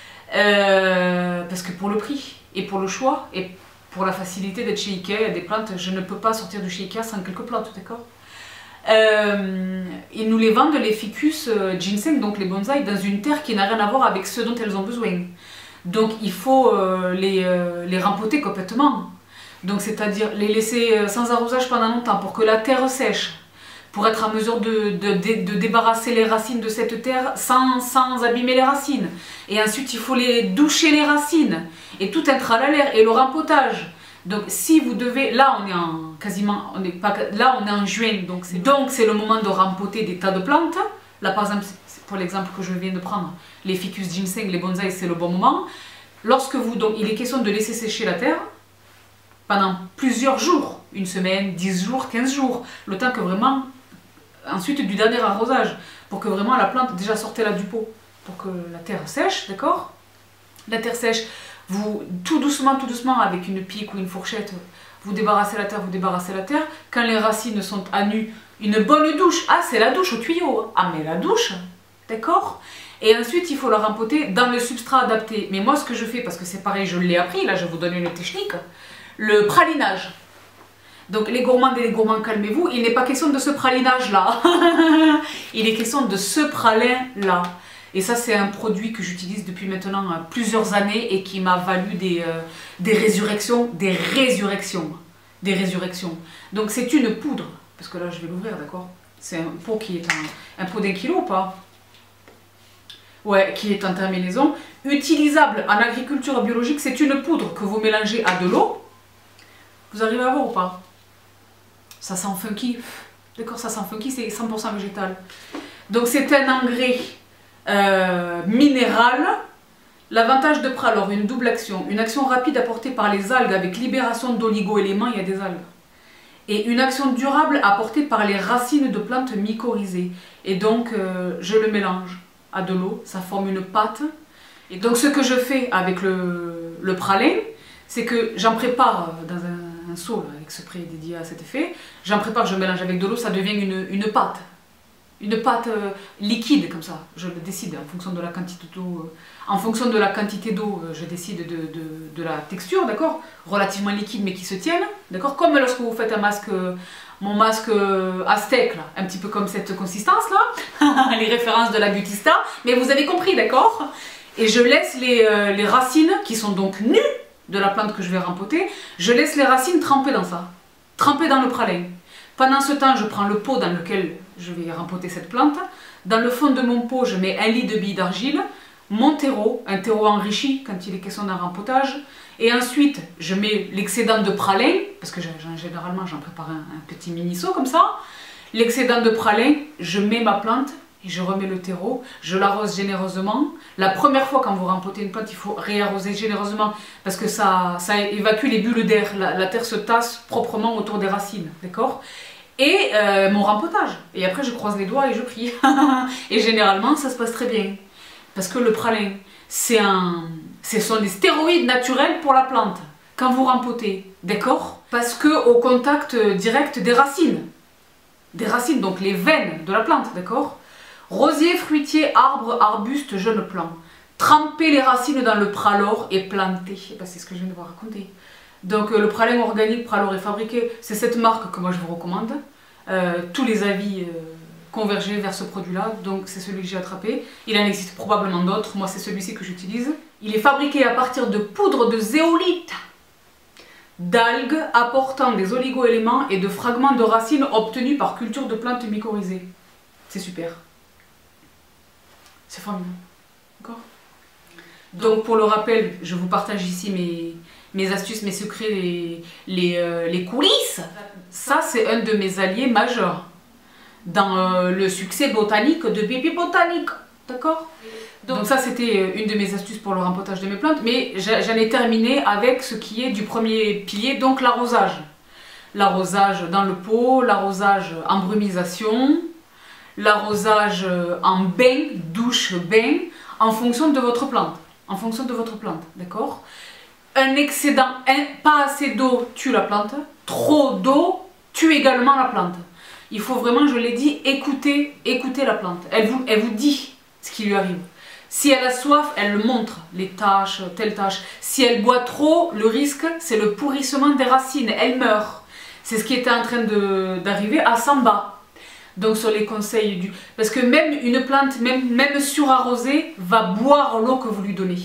euh, parce que pour le prix, et pour le choix, et pour la facilité d'être chez Ikea, il y a des plantes, je ne peux pas sortir de chez Ikea sans quelques plantes, d'accord. Euh, ils nous les vendent, les ficus euh, ginseng, donc les bonsaïs, dans une terre qui n'a rien à voir avec ce dont elles ont besoin. Donc il faut euh, les, euh, les rempoter complètement. Donc c'est-à-dire les laisser sans arrosage pendant longtemps pour que la terre sèche, pour être en mesure de, de, de, de débarrasser les racines de cette terre sans, sans abîmer les racines. Et ensuite il faut les doucher les racines, et tout un tralala, et le rempotage. Donc si vous devez, là on est en quasiment, on est pas, là on est en juin, donc c'est donc c'est le moment de rempoter des tas de plantes. Là par exemple, c'est pour l'exemple que je viens de prendre, les ficus ginseng, les bonsaïs, c'est le bon moment. Lorsque vous, donc il est question de laisser sécher la terre pendant plusieurs jours, une semaine, dix jours, quinze jours, le temps que vraiment, ensuite du dernier arrosage, pour que vraiment la plante déjà sortez là du pot, pour que la terre sèche, d'accord? La terre sèche, vous, tout doucement, tout doucement, avec une pique ou une fourchette, vous débarrassez la terre, vous débarrassez la terre. Quand les racines sont à nu, une bonne douche, ah c'est la douche au tuyau, ah mais la douche, d'accord? Et ensuite il faut la rempoter dans le substrat adapté. Mais moi ce que je fais, parce que c'est pareil, je l'ai appris, là je vous donne une technique, le pralinage. Donc les gourmands et les gourmands, calmez-vous, il n'est pas question de ce pralinage là. Il est question de ce pralin là. Et ça c'est un produit que j'utilise depuis maintenant plusieurs années et qui m'a valu des, euh, des résurrections, des résurrections, des résurrections. Donc c'est une poudre, parce que là je vais l'ouvrir, d'accord? C'est un pot qui est un, un pot d'un kilo ou pas? Ouais, qui est en terminaison. Utilisable en agriculture biologique, c'est une poudre que vous mélangez à de l'eau. Vous arrivez à voir ou pas? Ça sent funky. D'accord, ça sent funky, c'est cent pour cent végétal. Donc c'est un engrais euh, minéral. L'avantage de Pralor, une double action. Une action rapide apportée par les algues avec libération d'oligo-éléments, il y a des algues. Et une action durable apportée par les racines de plantes mycorhizées. Et donc euh, je le mélange à de l'eau, ça forme une pâte. Et donc ce que je fais avec le, le pralin, c'est que j'en prépare dans un, un seau là, avec ce spray dédié à cet effet. J'en prépare, je mélange avec de l'eau, ça devient une, une pâte. Une pâte euh, liquide comme ça. Je le décide en fonction de la quantité d'eau. Euh, en fonction de la quantité d'eau, euh, je décide de, de, de la texture, d'accord? Relativement liquide mais qui se tienne, d'accord? Comme lorsque vous faites un masque, euh, mon masque euh, aztèque, là, un petit peu comme cette consistance là. Les références de la Beauty Star. Mais vous avez compris, d'accord? Et je laisse les, euh, les racines qui sont donc nues de la plante que je vais rempoter, je laisse les racines tremper dans ça, tremper dans le pralin. Pendant ce temps, je prends le pot dans lequel je vais rempoter cette plante. Dans le fond de mon pot, je mets un lit de billes d'argile, mon terreau, un terreau enrichi quand il est question d'un rempotage. Et ensuite, je mets l'excédent de pralin, parce que généralement j'en prépare un, un petit mini seau comme ça. L'excédent de pralin, je mets ma plante et je remets le terreau, je l'arrose généreusement. La première fois quand vous rempotez une plante, il faut réarroser généreusement parce que ça, ça évacue les bulles d'air, la, la terre se tasse proprement autour des racines, d'accord? Et euh, mon rempotage. Et après je croise les doigts et je prie. Et généralement ça se passe très bien. Parce que le pralin, c'est un, ce sont des stéroïdes naturels pour la plante. Quand vous rempotez, d'accord? Parce que au contact direct des racines. Des racines, donc les veines de la plante, d'accord? Rosier, fruitier, arbre, arbuste, jeune plant. Tremper les racines dans le pralor et planter. Ben, c'est ce que je viens de vous raconter. Donc euh, le pralin organique Pralor est fabriqué, c'est cette marque que moi je vous recommande. Euh, tous les avis euh, convergeaient vers ce produit-là, donc c'est celui que j'ai attrapé. Il en existe probablement d'autres, moi c'est celui-ci que j'utilise. Il est fabriqué à partir de poudre de zéolite, d'algues apportant des oligo-éléments et de fragments de racines obtenus par culture de plantes mycorhizées. C'est super. C'est formidable. D'accord? Donc pour le rappel, je vous partage ici mes, mes astuces, mes secrets, les, les, euh, les coulisses. Ça c'est un de mes alliés majeurs dans euh, le succès botanique de Bibi Botanique. D'accord? Donc ça c'était une de mes astuces pour le rempotage de mes plantes, mais j'en ai terminé avec ce qui est du premier pilier, donc l'arrosage. L'arrosage dans le pot, l'arrosage en brumisation, l'arrosage en bain, douche, bain, en fonction de votre plante. En fonction de votre plante, d'accord? Un excédent, un, pas assez d'eau tue la plante, trop d'eau tue également la plante. Il faut vraiment, je l'ai dit, écouter, écouter la plante. Elle vous, elle vous dit ce qui lui arrive. Si elle a soif, elle le montre, les tâches, telle tâche. Si elle boit trop, le risque, c'est le pourrissement des racines, elle meurt. C'est ce qui était en train d'arriver à Samba. Donc sur les conseils du... Parce que même une plante, même, même surarrosée, va boire l'eau que vous lui donnez.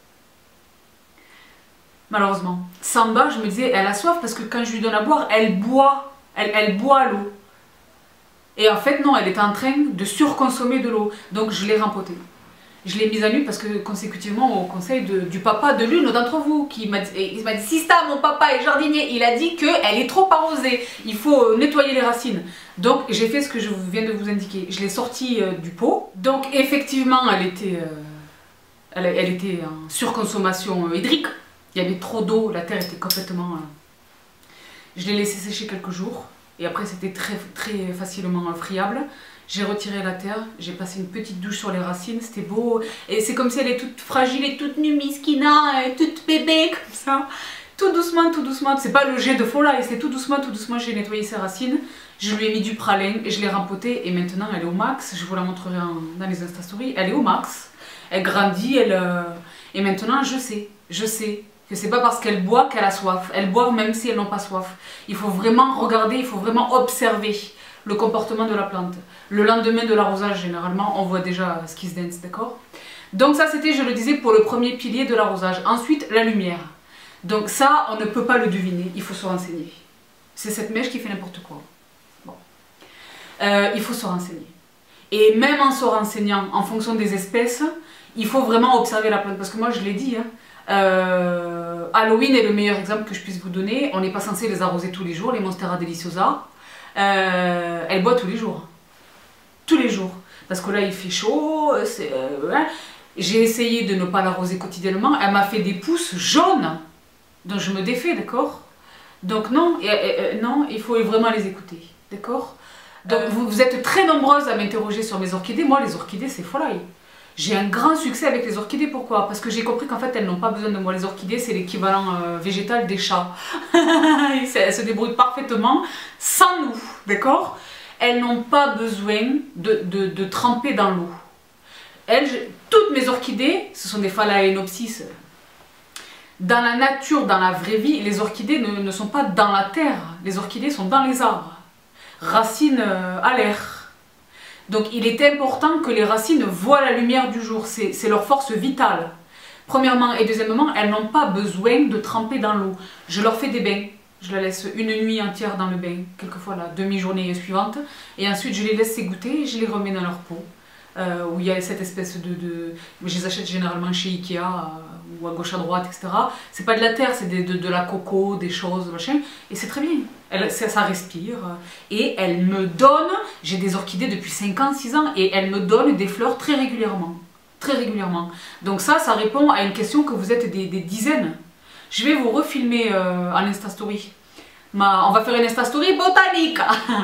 Malheureusement. Samba, je me disais, elle a soif parce que quand je lui donne à boire, elle boit, elle, elle boit l'eau. Et en fait, non, elle est en train de surconsommer de l'eau. Donc je l'ai rempotée. Je l'ai mise à nu parce que consécutivement au conseil de, du papa de l'une d'entre vous qui m'a dit, il m'a dit, Sista, mon papa est jardinier, il a dit qu'elle est trop arrosée, il faut nettoyer les racines. Donc j'ai fait ce que je viens de vous indiquer, je l'ai sortie euh, du pot. Donc effectivement elle était, euh, elle, elle était en surconsommation euh, hydrique, il y avait trop d'eau, la terre était complètement... Euh... Je l'ai laissé sécher quelques jours et après c'était très, très facilement friable. J'ai retiré la terre, j'ai passé une petite douche sur les racines, c'était beau. Et c'est comme si elle est toute fragile et toute nue, miskina, et toute bébé, comme ça. Tout doucement, tout doucement. C'est pas le jet de folie, c'est tout doucement, tout doucement, j'ai nettoyé ses racines. Je lui ai mis du pralin et je l'ai rempotée. Et maintenant, elle est au max. Je vous la montrerai en, dans les Insta Stories. Elle est au max. Elle grandit, elle... Euh... Et maintenant, je sais, je sais que c'est pas parce qu'elle boit qu'elle a soif. Elle boit même si elles n'ont pas soif. Il faut vraiment regarder, il faut vraiment observer le comportement de la plante. Le lendemain de l'arrosage, généralement, on voit déjà ce qui se dance, d'accord? Donc ça, c'était, je le disais, pour le premier pilier de l'arrosage. Ensuite, la lumière. Donc ça, on ne peut pas le deviner, il faut se renseigner. C'est cette mèche qui fait n'importe quoi. Bon. Euh, il faut se renseigner. Et même en se renseignant, en fonction des espèces, il faut vraiment observer la plante. Parce que moi, je l'ai dit, hein, euh, Halloween est le meilleur exemple que je puisse vous donner. On n'est pas censé les arroser tous les jours, les Monstera deliciosa. Euh, elle boit tous les jours. Tous les jours. Parce que là, il fait chaud. Euh, hein. J'ai essayé de ne pas l'arroser quotidiennement. Elle m'a fait des pousses jaunes. Donc je me défais, d'accord? Donc non, et, et, non, il faut vraiment les écouter, d'accord? Donc euh... vous, vous êtes très nombreuses à m'interroger sur mes orchidées. Moi, les orchidées, c'est folie. J'ai un grand succès avec les orchidées, pourquoi? Parce que j'ai compris qu'en fait, elles n'ont pas besoin de moi. Les orchidées, c'est l'équivalent euh, végétal des chats. Elles se débrouillent parfaitement sans nous, d'accord? Elles n'ont pas besoin de, de, de tremper dans l'eau. Elles, je, toutes mes orchidées, ce sont des phalaenopsis. Dans la nature, dans la vraie vie, les orchidées ne, ne sont pas dans la terre. Les orchidées sont dans les arbres. Racines euh, à l'air. Donc il est important que les racines voient la lumière du jour. C'est leur force vitale. Premièrement et deuxièmement, elles n'ont pas besoin de tremper dans l'eau. Je leur fais des bains. Je la laisse une nuit entière dans le bain, quelquefois la demi-journée suivante. Et ensuite je les laisse s'égoutter et je les remets dans leur pot. euh, où il y a cette espèce de... de... Je les achète généralement chez Ikea, euh, ou à gauche à droite, et cetera. C'est pas de la terre, c'est de, de, de la coco, des choses, machin, et c'est très bien. Elle, ça, ça respire, et elle me donne, j'ai des orchidées depuis cinq ans, six ans, et elle me donne des fleurs très régulièrement. Très régulièrement. Donc ça, ça répond à une question que vous êtes des, des dizaines. Je vais vous refilmer euh, en Insta Story. Ma, on va faire une Insta Story botanique.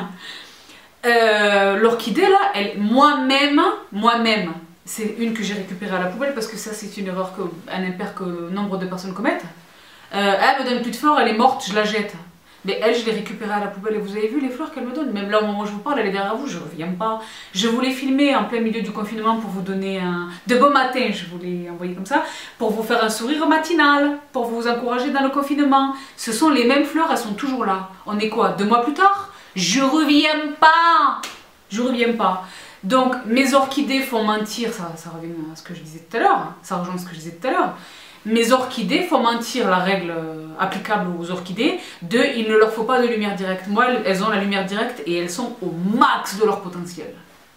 euh, L'orchidée là, elle, moi-même, moi-même, c'est une que j'ai récupérée à la poubelle parce que ça c'est une erreur, que, un impair que nombre de personnes commettent. Euh, elle me donne plus de fleurs, elle est morte, je la jette. Mais elle, je l'ai récupérée à la poubelle et vous avez vu les fleurs qu'elle me donne. Même là au moment où je vous parle, elle est derrière vous, je ne reviens pas. Je voulais filmer en plein milieu du confinement pour vous donner un... De bon matin, je voulais envoyer comme ça, pour vous faire un sourire matinal, pour vous encourager dans le confinement. Ce sont les mêmes fleurs, elles sont toujours là. On est quoi, deux mois plus tard? Je reviens pas. Je reviens pas. Donc mes orchidées font mentir, ça, ça revient à ce que je disais tout à l'heure, ça rejoint ce que je disais tout à l'heure. Mes orchidées font mentir la règle applicable aux orchidées de il ne leur faut pas de lumière directe. Moi, elles ont la lumière directe et elles sont au max de leur potentiel.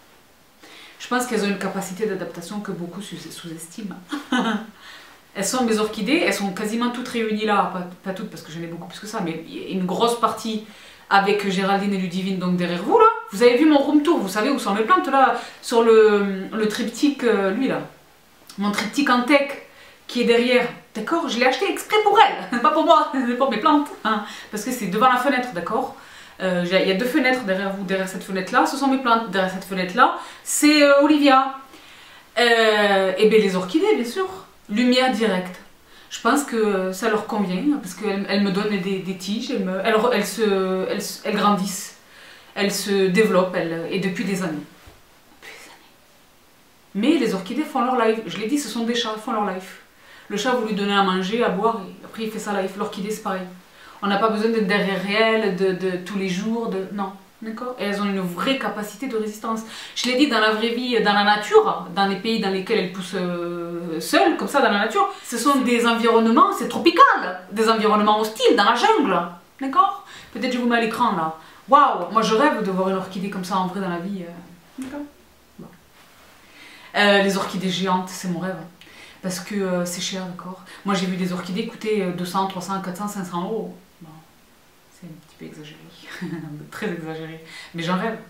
Je pense qu'elles ont une capacité d'adaptation que beaucoup sous-estiment. Elles sont mes orchidées, elles sont quasiment toutes réunies là, pas, pas toutes parce que j'en ai beaucoup plus que ça, mais une grosse partie avec Géraldine et Ludivine, donc derrière vous là. Vous avez vu mon room tour, vous savez où sont mes plantes là, sur le, le triptyque, euh, lui là, mon triptyque en tech qui est derrière, d'accord? Je l'ai acheté exprès pour elle, pas pour moi, c'est pour mes plantes, hein, parce que c'est devant la fenêtre, d'accord? euh, Il y a deux fenêtres derrière vous, derrière cette fenêtre-là, ce sont mes plantes, derrière cette fenêtre-là, c'est euh, Olivia. Euh, et bien les orchidées, bien sûr, lumière directe. Je pense que ça leur convient, parce qu'elles elles me donnent des, des tiges, elles, me, elles, elles, se, elles, elles grandissent, elles se développent, elles, et depuis des années. Depuis des années. Mais les orchidées font leur life, je l'ai dit, ce sont des chats, font leur life. Le chat, vous lui donnez à manger, à boire, et après il fait sa life. L'orchidée, c'est pareil. On n'a pas besoin d'être derrière elle, de, de tous les jours, de... non, d'accord? Et elles ont une vraie capacité de résistance. Je l'ai dit, dans la vraie vie, dans la nature, dans les pays dans lesquels elles poussent euh, seules, comme ça, dans la nature, ce sont des environnements, c'est tropical, des environnements hostiles, dans la jungle, d'accord? Peut-être je vous mets à l'écran, là. Waouh, moi je rêve de voir une orchidée comme ça en vrai dans la vie. Euh... D'accord? Bon. Euh, les orchidées géantes, c'est mon rêve. Parce que euh, c'est cher, d'accord? Moi j'ai vu des orchidées coûter deux cents, trois cents, quatre cents, cinq cents euros. Bon, c'est un petit peu exagéré, très exagéré, mais j'en rêve.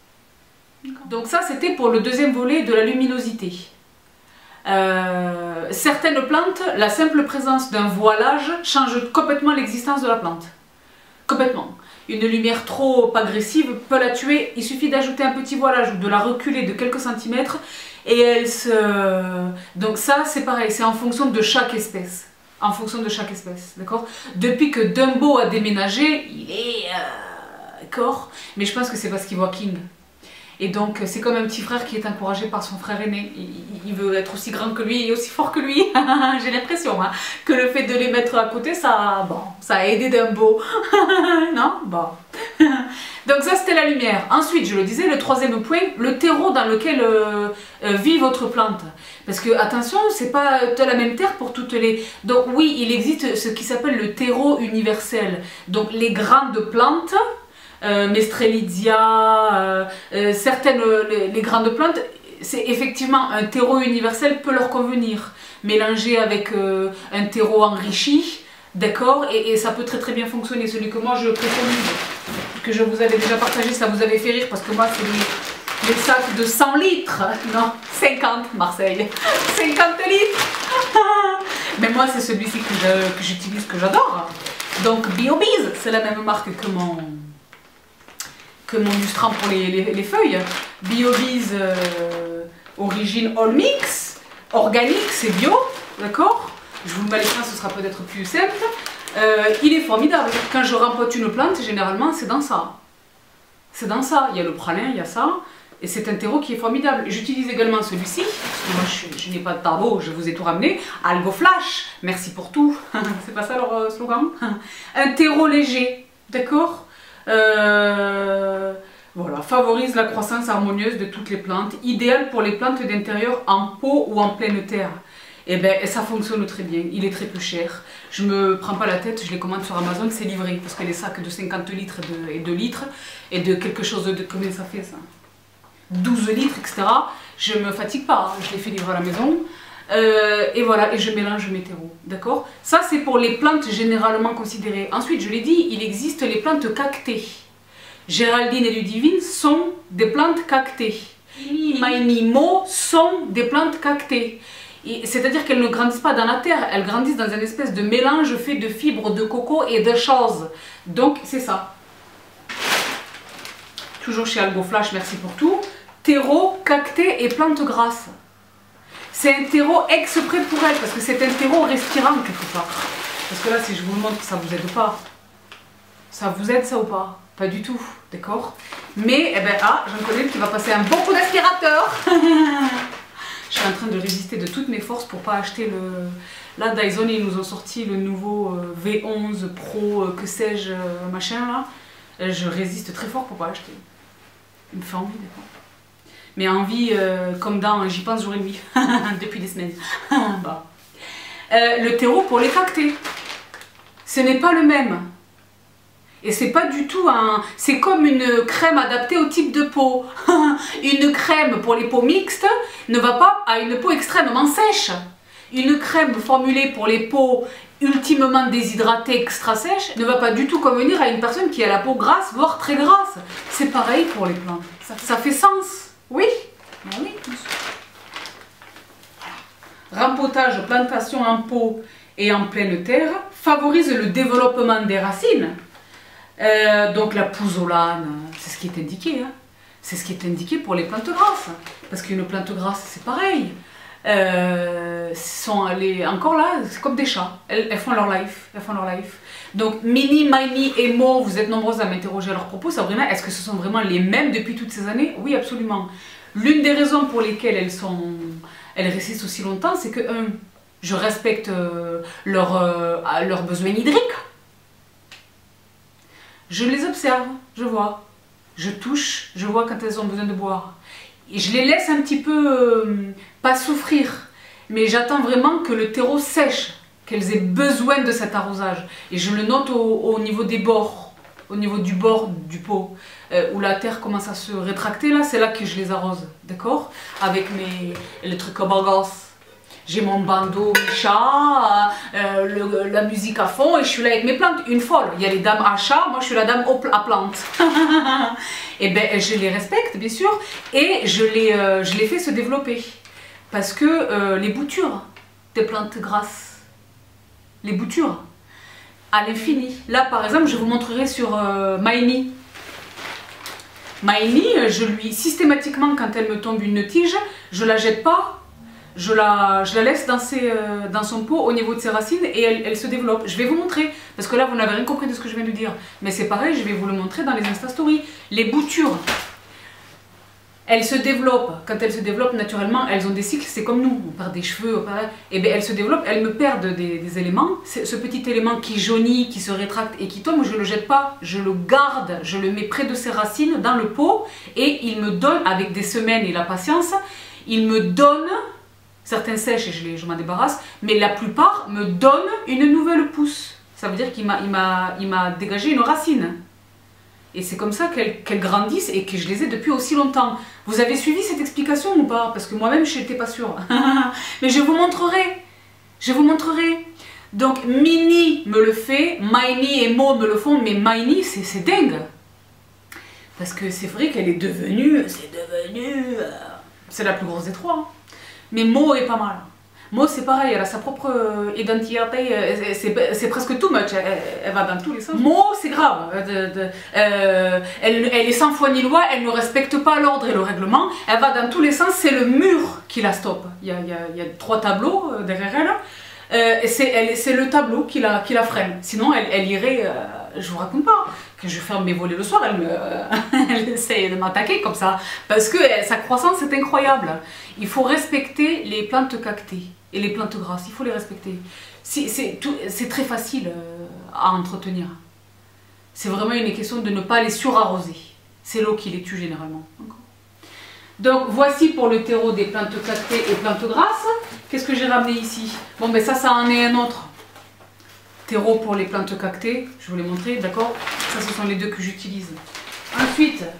Donc ça c'était pour le deuxième volet de la luminosité. Euh, certaines plantes, la simple présence d'un voilage change complètement l'existence de la plante. Complètement. Une lumière trop agressive peut la tuer, il suffit d'ajouter un petit voilage ou de la reculer de quelques centimètres et elle se... Donc ça c'est pareil, c'est en fonction de chaque espèce. En fonction de chaque espèce, d'accord? Depuis que Dumbo a déménagé, il est... Euh, d'accord? Mais je pense que c'est parce qu'il voit King. Et donc c'est comme un petit frère qui est encouragé par son frère aîné. Il, il veut être aussi grand que lui et aussi fort que lui. J'ai l'impression hein, que le fait de les mettre à côté, ça, bon, ça a aidé Dumbo. Non? Bon. Donc ça c'était la lumière. Ensuite, je le disais, le troisième point, le terreau dans lequel euh, euh, vit votre plante. Parce que attention, c'est pas la même terre pour toutes les... Donc oui, il existe ce qui s'appelle le terreau universel. Donc les grandes plantes... Euh, Mestrelitzia, euh, euh, certaines les, les grandes plantes, c'est effectivement un terreau universel peut leur convenir, mélangé avec euh, un terreau enrichi, d'accord, et, et ça peut très très bien fonctionner. Celui que moi je préconise, que je vous avais déjà partagé, ça vous avait fait rire parce que moi c'est les, les sacs de cent litres, non, cinquante Marseille, cinquante litres. Mais moi c'est celui-ci que j'utilise, que j'adore. Donc BioBees, c'est la même marque que mon... que mon lustran pour les, les, les feuilles. BioBees euh, origine All Mix, organique, c'est bio, d'accord? Je vous le mets à l'écran, ce sera peut-être plus simple. Euh, il est formidable. Quand je rempote une plante, généralement, c'est dans ça. C'est dans ça. Il y a le pralin, il y a ça. Et c'est un terreau qui est formidable. J'utilise également celui-ci, parce que moi je, je n'ai pas de tarot, je vous ai tout ramené. Algo Flash, merci pour tout. C'est pas ça leur euh, slogan? Un terreau léger, d'accord? Euh, voilà, favorise la croissance harmonieuse de toutes les plantes, idéal pour les plantes d'intérieur en pot ou en pleine terre. Et bien ça fonctionne très bien, il est très peu cher. Je me prends pas la tête, je les commande sur Amazon, c'est livré parce que les sacs de cinquante litres de, et deux litres et de quelque chose de combien ça fait ça douze litres, et cetera. Je me fatigue pas, hein. Je les fais livrer à la maison. Euh, et voilà, et je mélange mes terreaux, d'accord? Ça c'est pour les plantes généralement considérées. Ensuite, je l'ai dit, il existe les plantes cactées. Géraldine et Ludivine sont des plantes cactées. Maini, Mo sont des plantes cactées. C'est-à-dire qu'elles ne grandissent pas dans la terre, elles grandissent dans une espèce de mélange fait de fibres de coco et de choses. Donc c'est ça. Toujours chez Algo Flash, merci pour tout. Terreau, cacté et plantes grasses. C'est un terreau exprès pour elle, parce que c'est un terreau respirant quelque part. Parce que là, si je vous le montre, ça vous aide pas. Ça vous aide ça ou pas? Pas du tout, d'accord? Mais, eh ben, ah, j'en connais qui va passer un bon coup d'aspirateur. Je suis en train de résister de toutes mes forces pour pas acheter le... Là, Dyson, ils nous ont sorti le nouveau euh, V onze Pro, euh, que sais-je, euh, machin là. Je résiste très fort pour pas l'acheter. Il me fait envie, d'accord? Mais envie euh, comme dans J'y pense jour et nuit, depuis des semaines. Bah. euh, le terreau pour les cactés, ce n'est pas le même. Et c'est pas du tout un... C'est comme une crème adaptée au type de peau. Une crème pour les peaux mixtes ne va pas à une peau extrêmement sèche. Une crème formulée pour les peaux ultimement déshydratées, extra sèches, ne va pas du tout convenir à une personne qui a la peau grasse, voire très grasse. C'est pareil pour les plantes. Ça, ça fait sens. Oui, oui. Rempotage, plantation en pot et en pleine terre favorise le développement des racines. Euh, donc la pouzzolane, c'est ce qui est indiqué. Hein. C'est ce qui est indiqué pour les plantes grasses. Parce qu'une plante grasse, c'est pareil. Euh, sont les, encore là, c'est comme des chats. Elles, elles font leur life. Elles font leur life. Donc Mini, Maini et Mo, vous êtes nombreuses à m'interroger à leur propos. Sabrina, est-ce que ce sont vraiment les mêmes depuis toutes ces années? Oui, absolument. L'une des raisons pour lesquelles elles sont, elles résistent aussi longtemps, c'est que un, je respecte euh, leurs euh, leurs besoins hydriques. Je les observe, je vois, je touche, je vois quand elles ont besoin de boire. Et je les laisse un petit peu, euh, pas souffrir, mais j'attends vraiment que le terreau sèche, qu'elles aient besoin de cet arrosage. Et je le note au, au niveau des bords, au niveau du bord du pot, euh, où la terre commence à se rétracter, là, c'est là que je les arrose, d'accord? Avec mes, les trucs à bagasse. J'ai mon bandeau, mes chats, euh, le, la musique à fond, et je suis là avec mes plantes, une folle. Il y a les dames à chat, moi je suis la dame à plantes. Et ben je les respecte, bien sûr, et je les, euh, je les fais se développer. Parce que euh, les boutures des plantes grasses, les boutures, à l'infini. Là, par exemple, je vous montrerai sur euh, Maini. Maini, je lui, systématiquement, quand elle me tombe une tige, je la jette pas. Je la, je la laisse dans, ses, euh, dans son pot au niveau de ses racines et elle, elle se développe. Je vais vous montrer, parce que là vous n'avez rien compris de ce que je viens de dire. Mais c'est pareil, je vais vous le montrer dans les Insta Stories. Les boutures, elles se développent. Quand elles se développent naturellement, elles ont des cycles, c'est comme nous, on perd des cheveux, on perd... et bien elles se développent, elles me perdent des, des éléments. Ce petit élément qui jaunit, qui se rétracte et qui tombe, je ne le jette pas, je le garde, je le mets près de ses racines dans le pot et il me donne, avec des semaines et la patience, il me donne... Certains sèchent et je, je m'en débarrasse, mais la plupart me donnent une nouvelle pousse. Ça veut dire qu'il m'a il m'a, il m'a dégagé une racine. Et c'est comme ça qu'elles qu'elles grandissent et que je les ai depuis aussi longtemps. Vous avez suivi cette explication ou pas? Parce que moi-même, je n'étais pas sûre. Mais je vous montrerai. Je vous montrerai. Donc, Mini me le fait, Maini et Mo me le font, mais Maini, c'est dingue. Parce que c'est vrai qu'elle est devenue... C'est devenu... Euh, c'est la plus grosse des trois. Hein. Mais Mo est pas mal. Mo c'est pareil, elle a sa propre identité, c'est presque too much, elle, elle va dans tous les sens. Mo c'est grave, de, de, euh, elle, elle est sans foi ni loi, elle ne respecte pas l'ordre et le règlement, elle va dans tous les sens, c'est le mur qui la stoppe. Il y a, il y a, il y a trois tableaux derrière elle, euh, c'est le tableau qui la, qui la freine. Sinon elle, elle irait, euh, je vous raconte pas, que je ferme mes volets le soir, elle, me, elle essaie de m'attaquer comme ça, parce que sa croissance est incroyable. Il faut respecter les plantes cactées et les plantes grasses, il faut les respecter. C'est très facile à entretenir. C'est vraiment une question de ne pas les surarroser. C'est l'eau qui les tue généralement. Donc voici pour le terreau des plantes cactées et plantes grasses. Qu'est-ce que j'ai ramené ici? Bon ben ça, ça en est un autre. Terreau pour les plantes cactées, je vous l'ai montré, d'accord? Ça, ce sont les deux que j'utilise. Ensuite,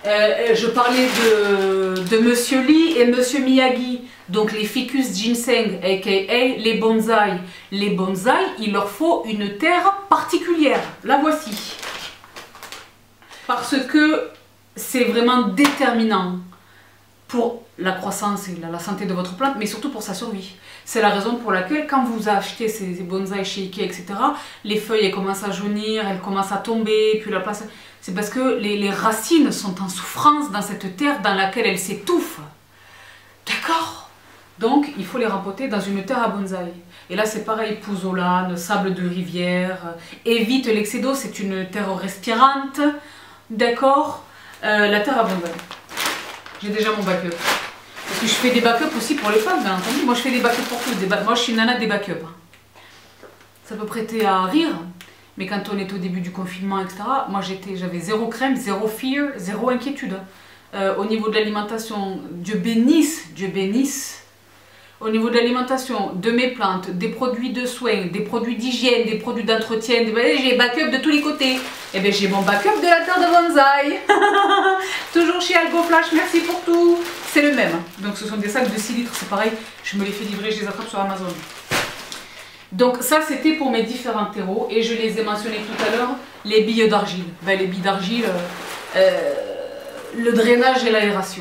Euh, je parlais de, de Monsieur Lee et Monsieur Miyagi, donc les ficus ginseng, aka les bonsaïs. Les bonsaïs, il leur faut une terre particulière. La voici. Parce que c'est vraiment déterminant pour la croissance et la, la santé de votre plante, mais surtout pour sa survie. C'est la raison pour laquelle, quand vous achetez ces, ces bonsaïs chez Ikea, et cetera, les feuilles elles commencent à jaunir, elles commencent à tomber, puis la place... C'est parce que les, les racines sont en souffrance dans cette terre dans laquelle elles s'étouffent. D'accord? Donc, il faut les rempoter dans une terre à bonsaï. Et là, c'est pareil, pouzzolane, sable de rivière. Évite l'excès d'eau, c'est une terre respirante. D'accord? euh, La terre à bonsaï. J'ai déjà mon backup. Parce que je fais des backups aussi pour les femmes, bien entendu. Moi, je fais des backups pour tous. Des ba... Moi, je suis une nana des backups. Ça peut prêter à rire. Mais quand on est au début du confinement, et cetera, moi j'avais zéro crainte, zéro fear, zéro inquiétude. Euh, au niveau de l'alimentation, Dieu bénisse, Dieu bénisse. Au niveau de l'alimentation, de mes plantes, des produits de soins, des produits d'hygiène, des produits d'entretien, j'ai backup de tous les côtés. Et bien j'ai mon backup de la terre de bonsaï. Toujours chez AlgoFlash, merci pour tout. C'est le même. Donc ce sont des sacs de six litres, c'est pareil. Je me les fais livrer, je les attrape sur Amazon. Donc ça c'était pour mes différents terreaux et je les ai mentionnés tout à l'heure, les billes d'argile. Ben, les billes d'argile, euh, euh, le drainage et l'aération.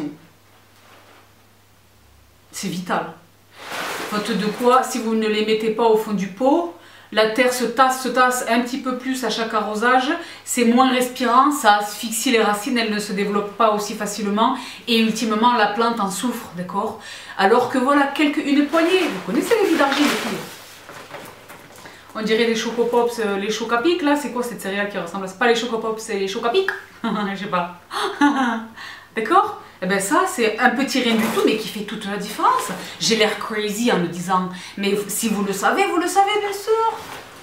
C'est vital. Faute de quoi, si vous ne les mettez pas au fond du pot, la terre se tasse, se tasse un petit peu plus à chaque arrosage, c'est moins respirant, ça asphyxie les racines, elles ne se développent pas aussi facilement et ultimement la plante en souffre, d'accord? Alors que voilà, quelques, une poignée, vous connaissez les billes d'argile, les filles? On dirait les chocopops, les chocapics, là, c'est quoi cette céréale qui ressemble à... C'est pas les chocopops, c'est les chocapics. Je sais pas. D'accord? Eh bien ça, c'est un petit rien du tout, mais qui fait toute la différence. J'ai l'air crazy en le disant, mais si vous le savez, vous le savez, bien sûr.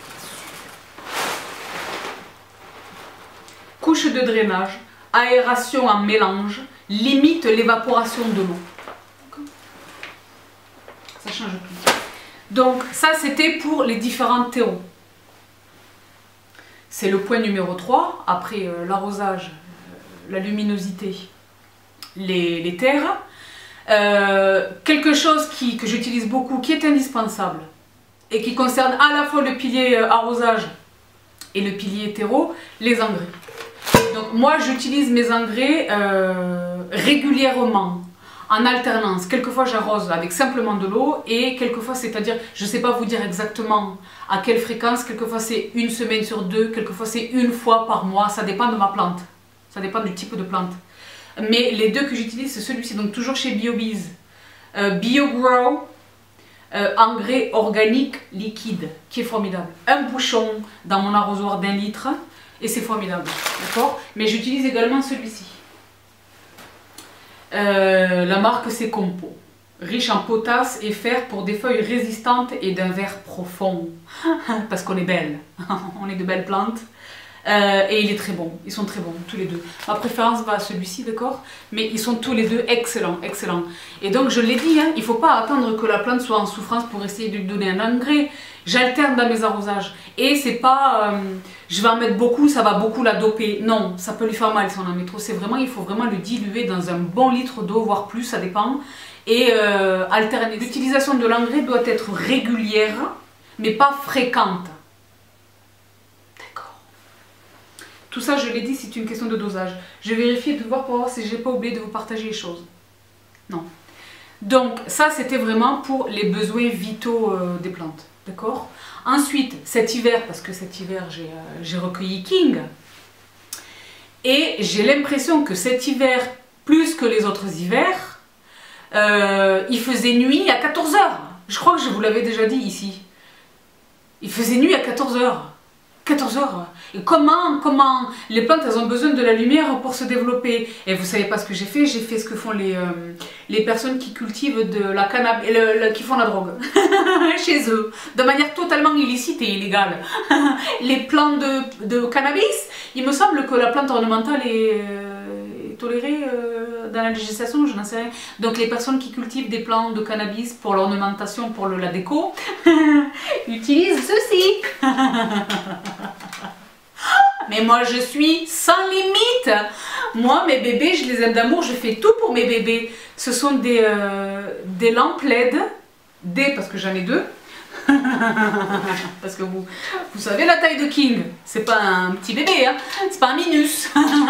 Couche de drainage, aération en mélange, limite l'évaporation de l'eau. Ça change tout. Donc ça c'était pour les différents terreaux. C'est le point numéro trois, après euh, l'arrosage, euh, la luminosité, les, les terres. Euh, quelque chose qui, que j'utilise beaucoup, qui est indispensable et qui concerne à la fois le pilier euh, arrosage et le pilier terreau, les engrais. Donc moi j'utilise mes engrais euh, régulièrement. En alternance, quelquefois j'arrose avec simplement de l'eau et quelquefois, c'est-à-dire, je ne sais pas vous dire exactement à quelle fréquence, quelquefois c'est une semaine sur deux, quelquefois c'est une fois par mois, ça dépend de ma plante, ça dépend du type de plante. Mais les deux que j'utilise, c'est celui-ci, donc toujours chez BioBiz, euh, BioGrow, euh, engrais organique liquide, qui est formidable. Un bouchon dans mon arrosoir d'un litre et c'est formidable, d'accord? Mais j'utilise également celui-ci. Euh, la marque c'est Compo, riche en potasse et fer pour des feuilles résistantes et d'un vert profond, parce qu'on est belle, on est de belles plantes, euh, et il est très bon, ils sont très bons tous les deux. Ma préférence va à celui-ci, d'accord, mais ils sont tous les deux excellents, excellents. Et donc je l'ai dit, hein, il ne faut pas attendre que la plante soit en souffrance pour essayer de lui donner un engrais. J'alterne dans mes arrosages et c'est pas euh, je vais en mettre beaucoup, ça va beaucoup la doper. Non, ça peut lui faire mal si on en met trop. C'est vraiment, il faut vraiment le diluer dans un bon litre d'eau, voire plus, ça dépend. Et euh, alterner. L'utilisation de l'engrais doit être régulière, mais pas fréquente. D'accord. Tout ça, je l'ai dit, c'est une question de dosage. Je vais vérifier de voir pour voir si j'ai pas oublié de vous partager les choses. Non. Donc ça, c'était vraiment pour les besoins vitaux euh, des plantes. D'accord? Ensuite, cet hiver, parce que cet hiver j'ai euh, recueilli King, et j'ai l'impression que cet hiver, plus que les autres hivers, euh, il faisait nuit à quatorze heures. Je crois que je vous l'avais déjà dit ici. Il faisait nuit à quatorze heures. quatorze heures. Et comment, comment les plantes, elles ont besoin de la lumière pour se développer. Et vous savez pas ce que j'ai fait? J'ai fait ce que font les, euh, les personnes qui cultivent de la cannabis, le, le, qui font la drogue chez eux, de manière totalement illicite et illégale. Les plants de, de cannabis, il me semble que la plante ornementale est, euh, est tolérée euh, dans la législation, je n'en sais rien. Donc les personnes qui cultivent des plants de cannabis pour l'ornementation, pour le, la déco, utilisent ceci. Mais moi je suis sans limite. Moi, mes bébés, je les aime d'amour, je fais tout pour mes bébés. Ce sont des, euh, des lampes L E D, des parce que j'en ai deux. Parce que vous, vous savez la taille de King, c'est pas un petit bébé, hein, c'est pas un minus.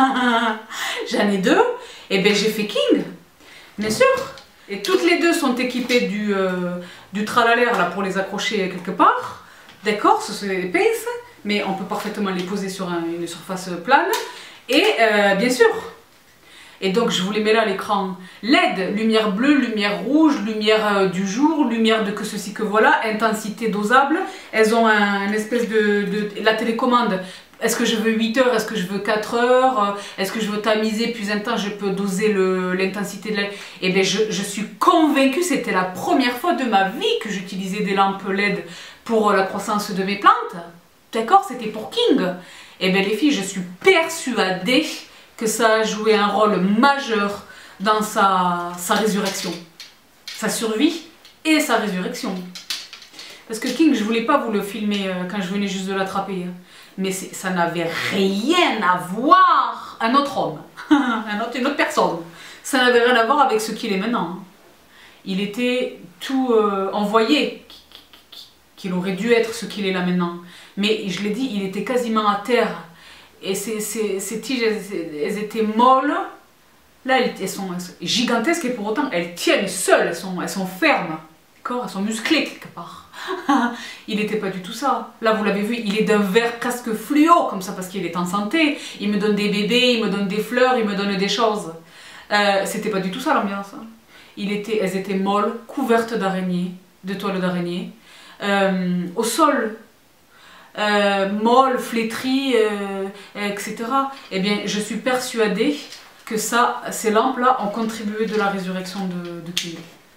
J'en ai deux, et ben j'ai fait King, bien sûr. Et toutes les deux sont équipées du, euh, du tralalaire là pour les accrocher quelque part. D'accord, ce sont des pinces, mais on peut parfaitement les poser sur un, une surface plane. Et euh, bien sûr, et donc je vous les mets là à l'écran. L E D, lumière bleue, lumière rouge, lumière euh, du jour, lumière de que ceci que voilà, intensité dosable. Elles ont un, une espèce de, de... La télécommande, est-ce que je veux huit heures, est-ce que je veux quatre heures, est-ce que je veux tamiser plus intense, je peux doser l'intensité de la... Et bien je, je suis convaincue, c'était la première fois de ma vie que j'utilisais des lampes L E D pour la croissance de mes plantes. D'accord, c'était pour King. Et bien les filles, je suis persuadée que ça a joué un rôle majeur dans sa, sa résurrection. Sa survie et sa résurrection. Parce que King, je voulais pas vous le filmer euh, quand je venais juste de l'attraper. Hein. Mais ça n'avait rien à voir. Un autre homme, un autre, une autre personne. Ça n'avait rien à voir avec ce qu'il est maintenant. Hein. Il était tout euh, envoyé, qu'il aurait dû être ce qu'il est là maintenant. Mais je l'ai dit, il était quasiment à terre. Et ces, ces, ces tiges, elles, elles étaient molles. Là, elles, elles sont gigantesques et pour autant, elles tiennent seules, elles sont, elles sont fermes. D'accord, elles sont musclées quelque part. Il n'était pas du tout ça. Là, vous l'avez vu, il est d'un vert presque fluo, comme ça, parce qu'il est en santé. Il me donne des bébés, il me donne des fleurs, il me donne des choses. Euh, C'était pas du tout ça l'ambiance. Hein. Il était, elles étaient molles, couvertes d'araignées, de toiles d'araignée. Euh, au sol, euh, molles, flétries, euh, et cetera. Eh bien, je suis persuadée que ça, ces lampes-là ont contribué de la résurrection de, de King.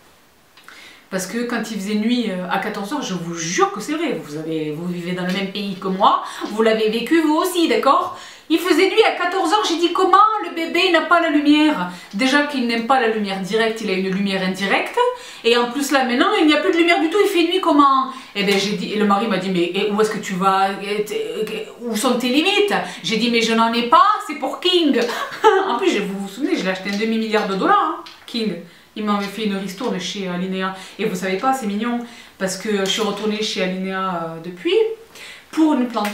Parce que quand il faisait nuit à quatorze heures, je vous jure que c'est vrai, vous, avez, vous vivez dans le même pays que moi, vous l'avez vécu vous aussi, d'accord? Il faisait nuit à quatorze heures, j'ai dit comment le bébé n'a pas la lumière? Déjà qu'il n'aime pas la lumière directe, il a une lumière indirecte, et en plus là maintenant il n'y a plus de lumière du tout, il fait nuit comment? Et bien j'ai dit, et le mari m'a dit mais où est-ce que tu vas? Où sont tes limites? J'ai dit mais je n'en ai pas, c'est pour King. En plus vous vous souvenez, je l'ai acheté un demi-milliard de dollars, hein, King. Il m'avait fait une ristourne chez Alinea. Et vous savez pas, c'est mignon, parce que je suis retournée chez Alinea euh, depuis, pour une plante.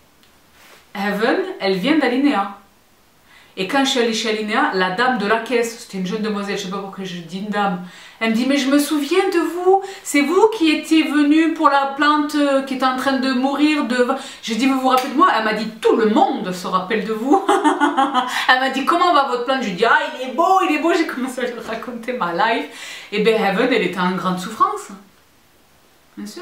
Heaven, elle vient d'Alinea. Et quand je suis allée chez Alinea, la dame de la caisse, c'était une jeune demoiselle, je sais pas pourquoi je dis une dame, elle me dit, mais je me souviens de vous, c'est vous qui étiez venu pour la plante qui était en train de mourir de... J'ai dit, vous vous rappelez de moi? Elle m'a dit, tout le monde se rappelle de vous. Elle m'a dit, comment va votre plante? Je lui ai dit, ah, il est beau, il est beau, j'ai commencé à lui raconter ma life. Et bien, Heaven, elle était en grande souffrance. Bien sûr.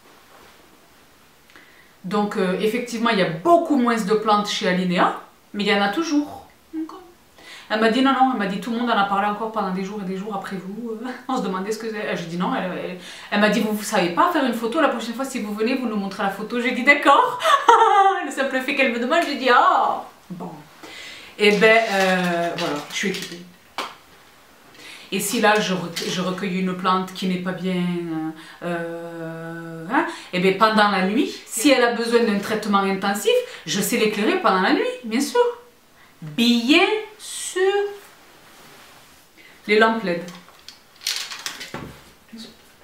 Donc, euh, effectivement, il y a beaucoup moins de plantes chez Alinea, mais il y en a toujours. Elle m'a dit non, non, elle m'a dit tout le monde en a parlé encore pendant des jours et des jours après vous. On se demandait ce que c'est. J'ai dit non, elle, elle, elle m'a dit vous ne savez pas faire une photo, la prochaine fois si vous venez, vous nous montrez la photo. J'ai dit d'accord. Le simple fait qu'elle me demande, j'ai dit ah, bon. Et ben euh, voilà, je suis équipée. Et si là je, recueille, je recueille une plante qui n'est pas bien, euh, hein, et bien pendant la nuit, si elle a besoin d'un traitement intensif, je sais l'éclairer pendant la nuit, bien sûr. Bien sûr. Les lampes L E D.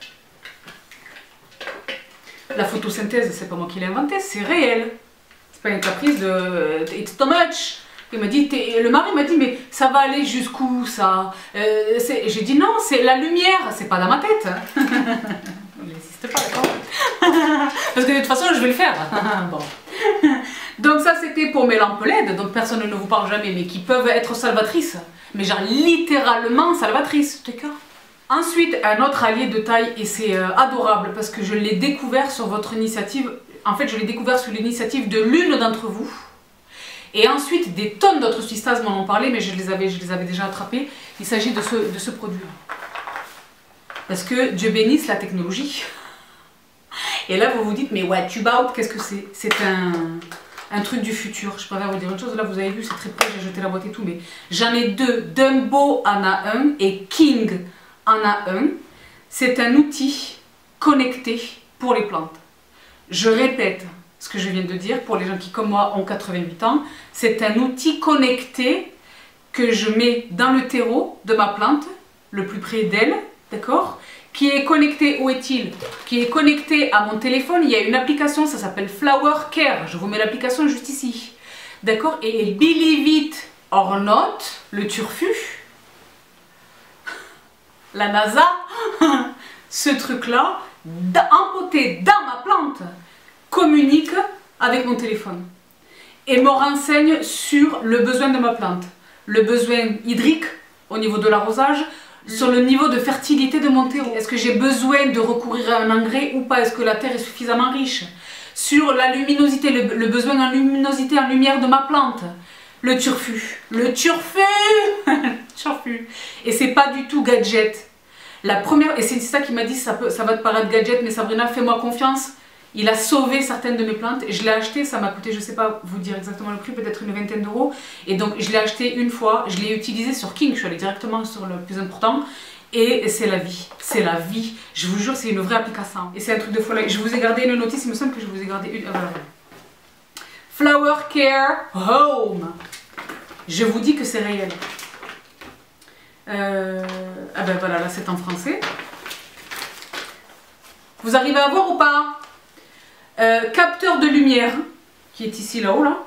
La photosynthèse, c'est pas moi qui l'ai inventée, c'est réel. C'est pas une caprice de it's too much. Il m'a dit, le mari m'a dit, mais ça va aller jusqu'où ça? euh, J'ai dit non, c'est la lumière, c'est pas dans ma tête. N'insiste pas, d'accord? Parce que de toute façon, je vais le faire. Bon. Donc ça, c'était pour mes lampes L E D, donc personne ne vous parle jamais, mais qui peuvent être salvatrices. Mais genre littéralement salvatrices, d'accord? Ensuite, un autre allié de taille, et c'est euh, adorable, parce que je l'ai découvert sur votre initiative. En fait, je l'ai découvert sur l'initiative de l'une d'entre vous. Et ensuite, des tonnes d'autres sistas m'en ont parlé, mais je les avais, je les avais déjà attrapés. Il s'agit de ce, de ce produit. Parce que Dieu bénisse la technologie. Et là, vous vous dites, mais what about, qu'est-ce que c'est? C'est un, un truc du futur. Je préfère vous dire autre chose. Là, vous avez vu, c'est très près, j'ai jeté la boîte et tout. Mais j'en ai deux. Dumbo en a un et King en a un. C'est un outil connecté pour les plantes. Je répète ce que je viens de dire pour les gens qui, comme moi, ont quatre-vingt-huit ans. C'est un outil connecté que je mets dans le terreau de ma plante, le plus près d'elle, d'accord, qui est connecté, où est-il? Qui est connecté à mon téléphone. Il y a une application, ça s'appelle Flower Care. Je vous mets l'application juste ici. D'accord? Et believe it or not, le turfu, la NASA, ce truc-là, empoté dans ma plante, communique avec mon téléphone et me renseigne sur le besoin de ma plante, le besoin hydrique au niveau de l'arrosage, sur le niveau de fertilité de mon terreau. Est-ce que j'ai besoin de recourir à un engrais ou pas? Est-ce que la terre est suffisamment riche? Sur la luminosité, le, le besoin en luminosité, en lumière de ma plante. Le turfu. Le turfu turfu. Et c'est pas du tout gadget. La première, et c'est ça qui m'a dit, ça, peut, ça va te paraître gadget, mais Sabrina, fais-moi confiance. Il a sauvé certaines de mes plantes et je l'ai acheté, ça m'a coûté, je sais pas vous dire exactement le prix, peut-être une vingtaine d'euros. Et donc je l'ai acheté une fois, je l'ai utilisé sur King, je suis allée directement sur le plus important. Et c'est la vie, c'est la vie. Je vous jure, c'est une vraie application. Et c'est un truc de folie. Je vous ai gardé une notice, il me semble que je vous ai gardé une... Euh, voilà. Flower Care Home. Je vous dis que c'est réel. Euh, ah ben voilà, là c'est en français. Vous arrivez à voir ou pas? Euh, capteur de lumière, qui est ici là-haut, là.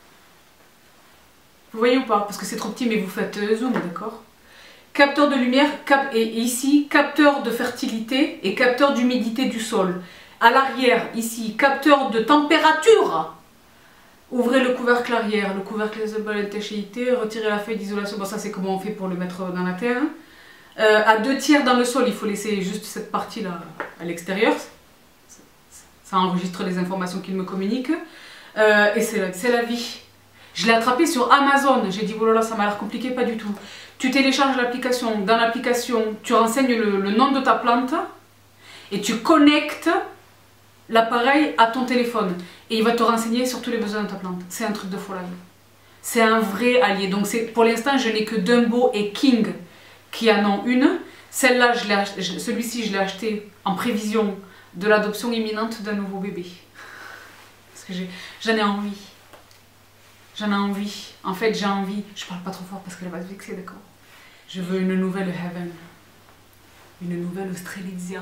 Vous voyez ou pas? Parce que c'est trop petit, mais vous faites euh, zoom, d'accord? Capteur de lumière, cap et ici, capteur de fertilité et capteur d'humidité du sol. À l'arrière, ici, capteur de température. Ouvrez le couvercle arrière, le couvercle de bonne étanchéité, retirez la feuille d'isolation. Bon, ça c'est comment on fait pour le mettre dans la terre. Euh, à deux tiers dans le sol, il faut laisser juste cette partie-là à l'extérieur. Ça enregistre les informations qu'il me communique. Euh, et c'est la, la vie. Je l'ai attrapé sur Amazon. J'ai dit, oh là là, ça m'a l'air compliqué, pas du tout. Tu télécharges l'application. Dans l'application, tu renseignes le, le nom de ta plante et tu connectes l'appareil à ton téléphone. Et il va te renseigner sur tous les besoins de ta plante. C'est un truc de folie. C'est un vrai allié. Donc pour l'instant, je n'ai que Dumbo et King qui en ont une. Celle-là, celui-ci, je l'ai acheté en prévision de l'adoption imminente d'un nouveau bébé. Parce que j'en ai, ai envie. J'en ai envie. En fait, j'ai envie. Je parle pas trop fort parce qu'elle va se vexer, d'accord? Je veux une nouvelle Heaven. Une nouvelle Australidia.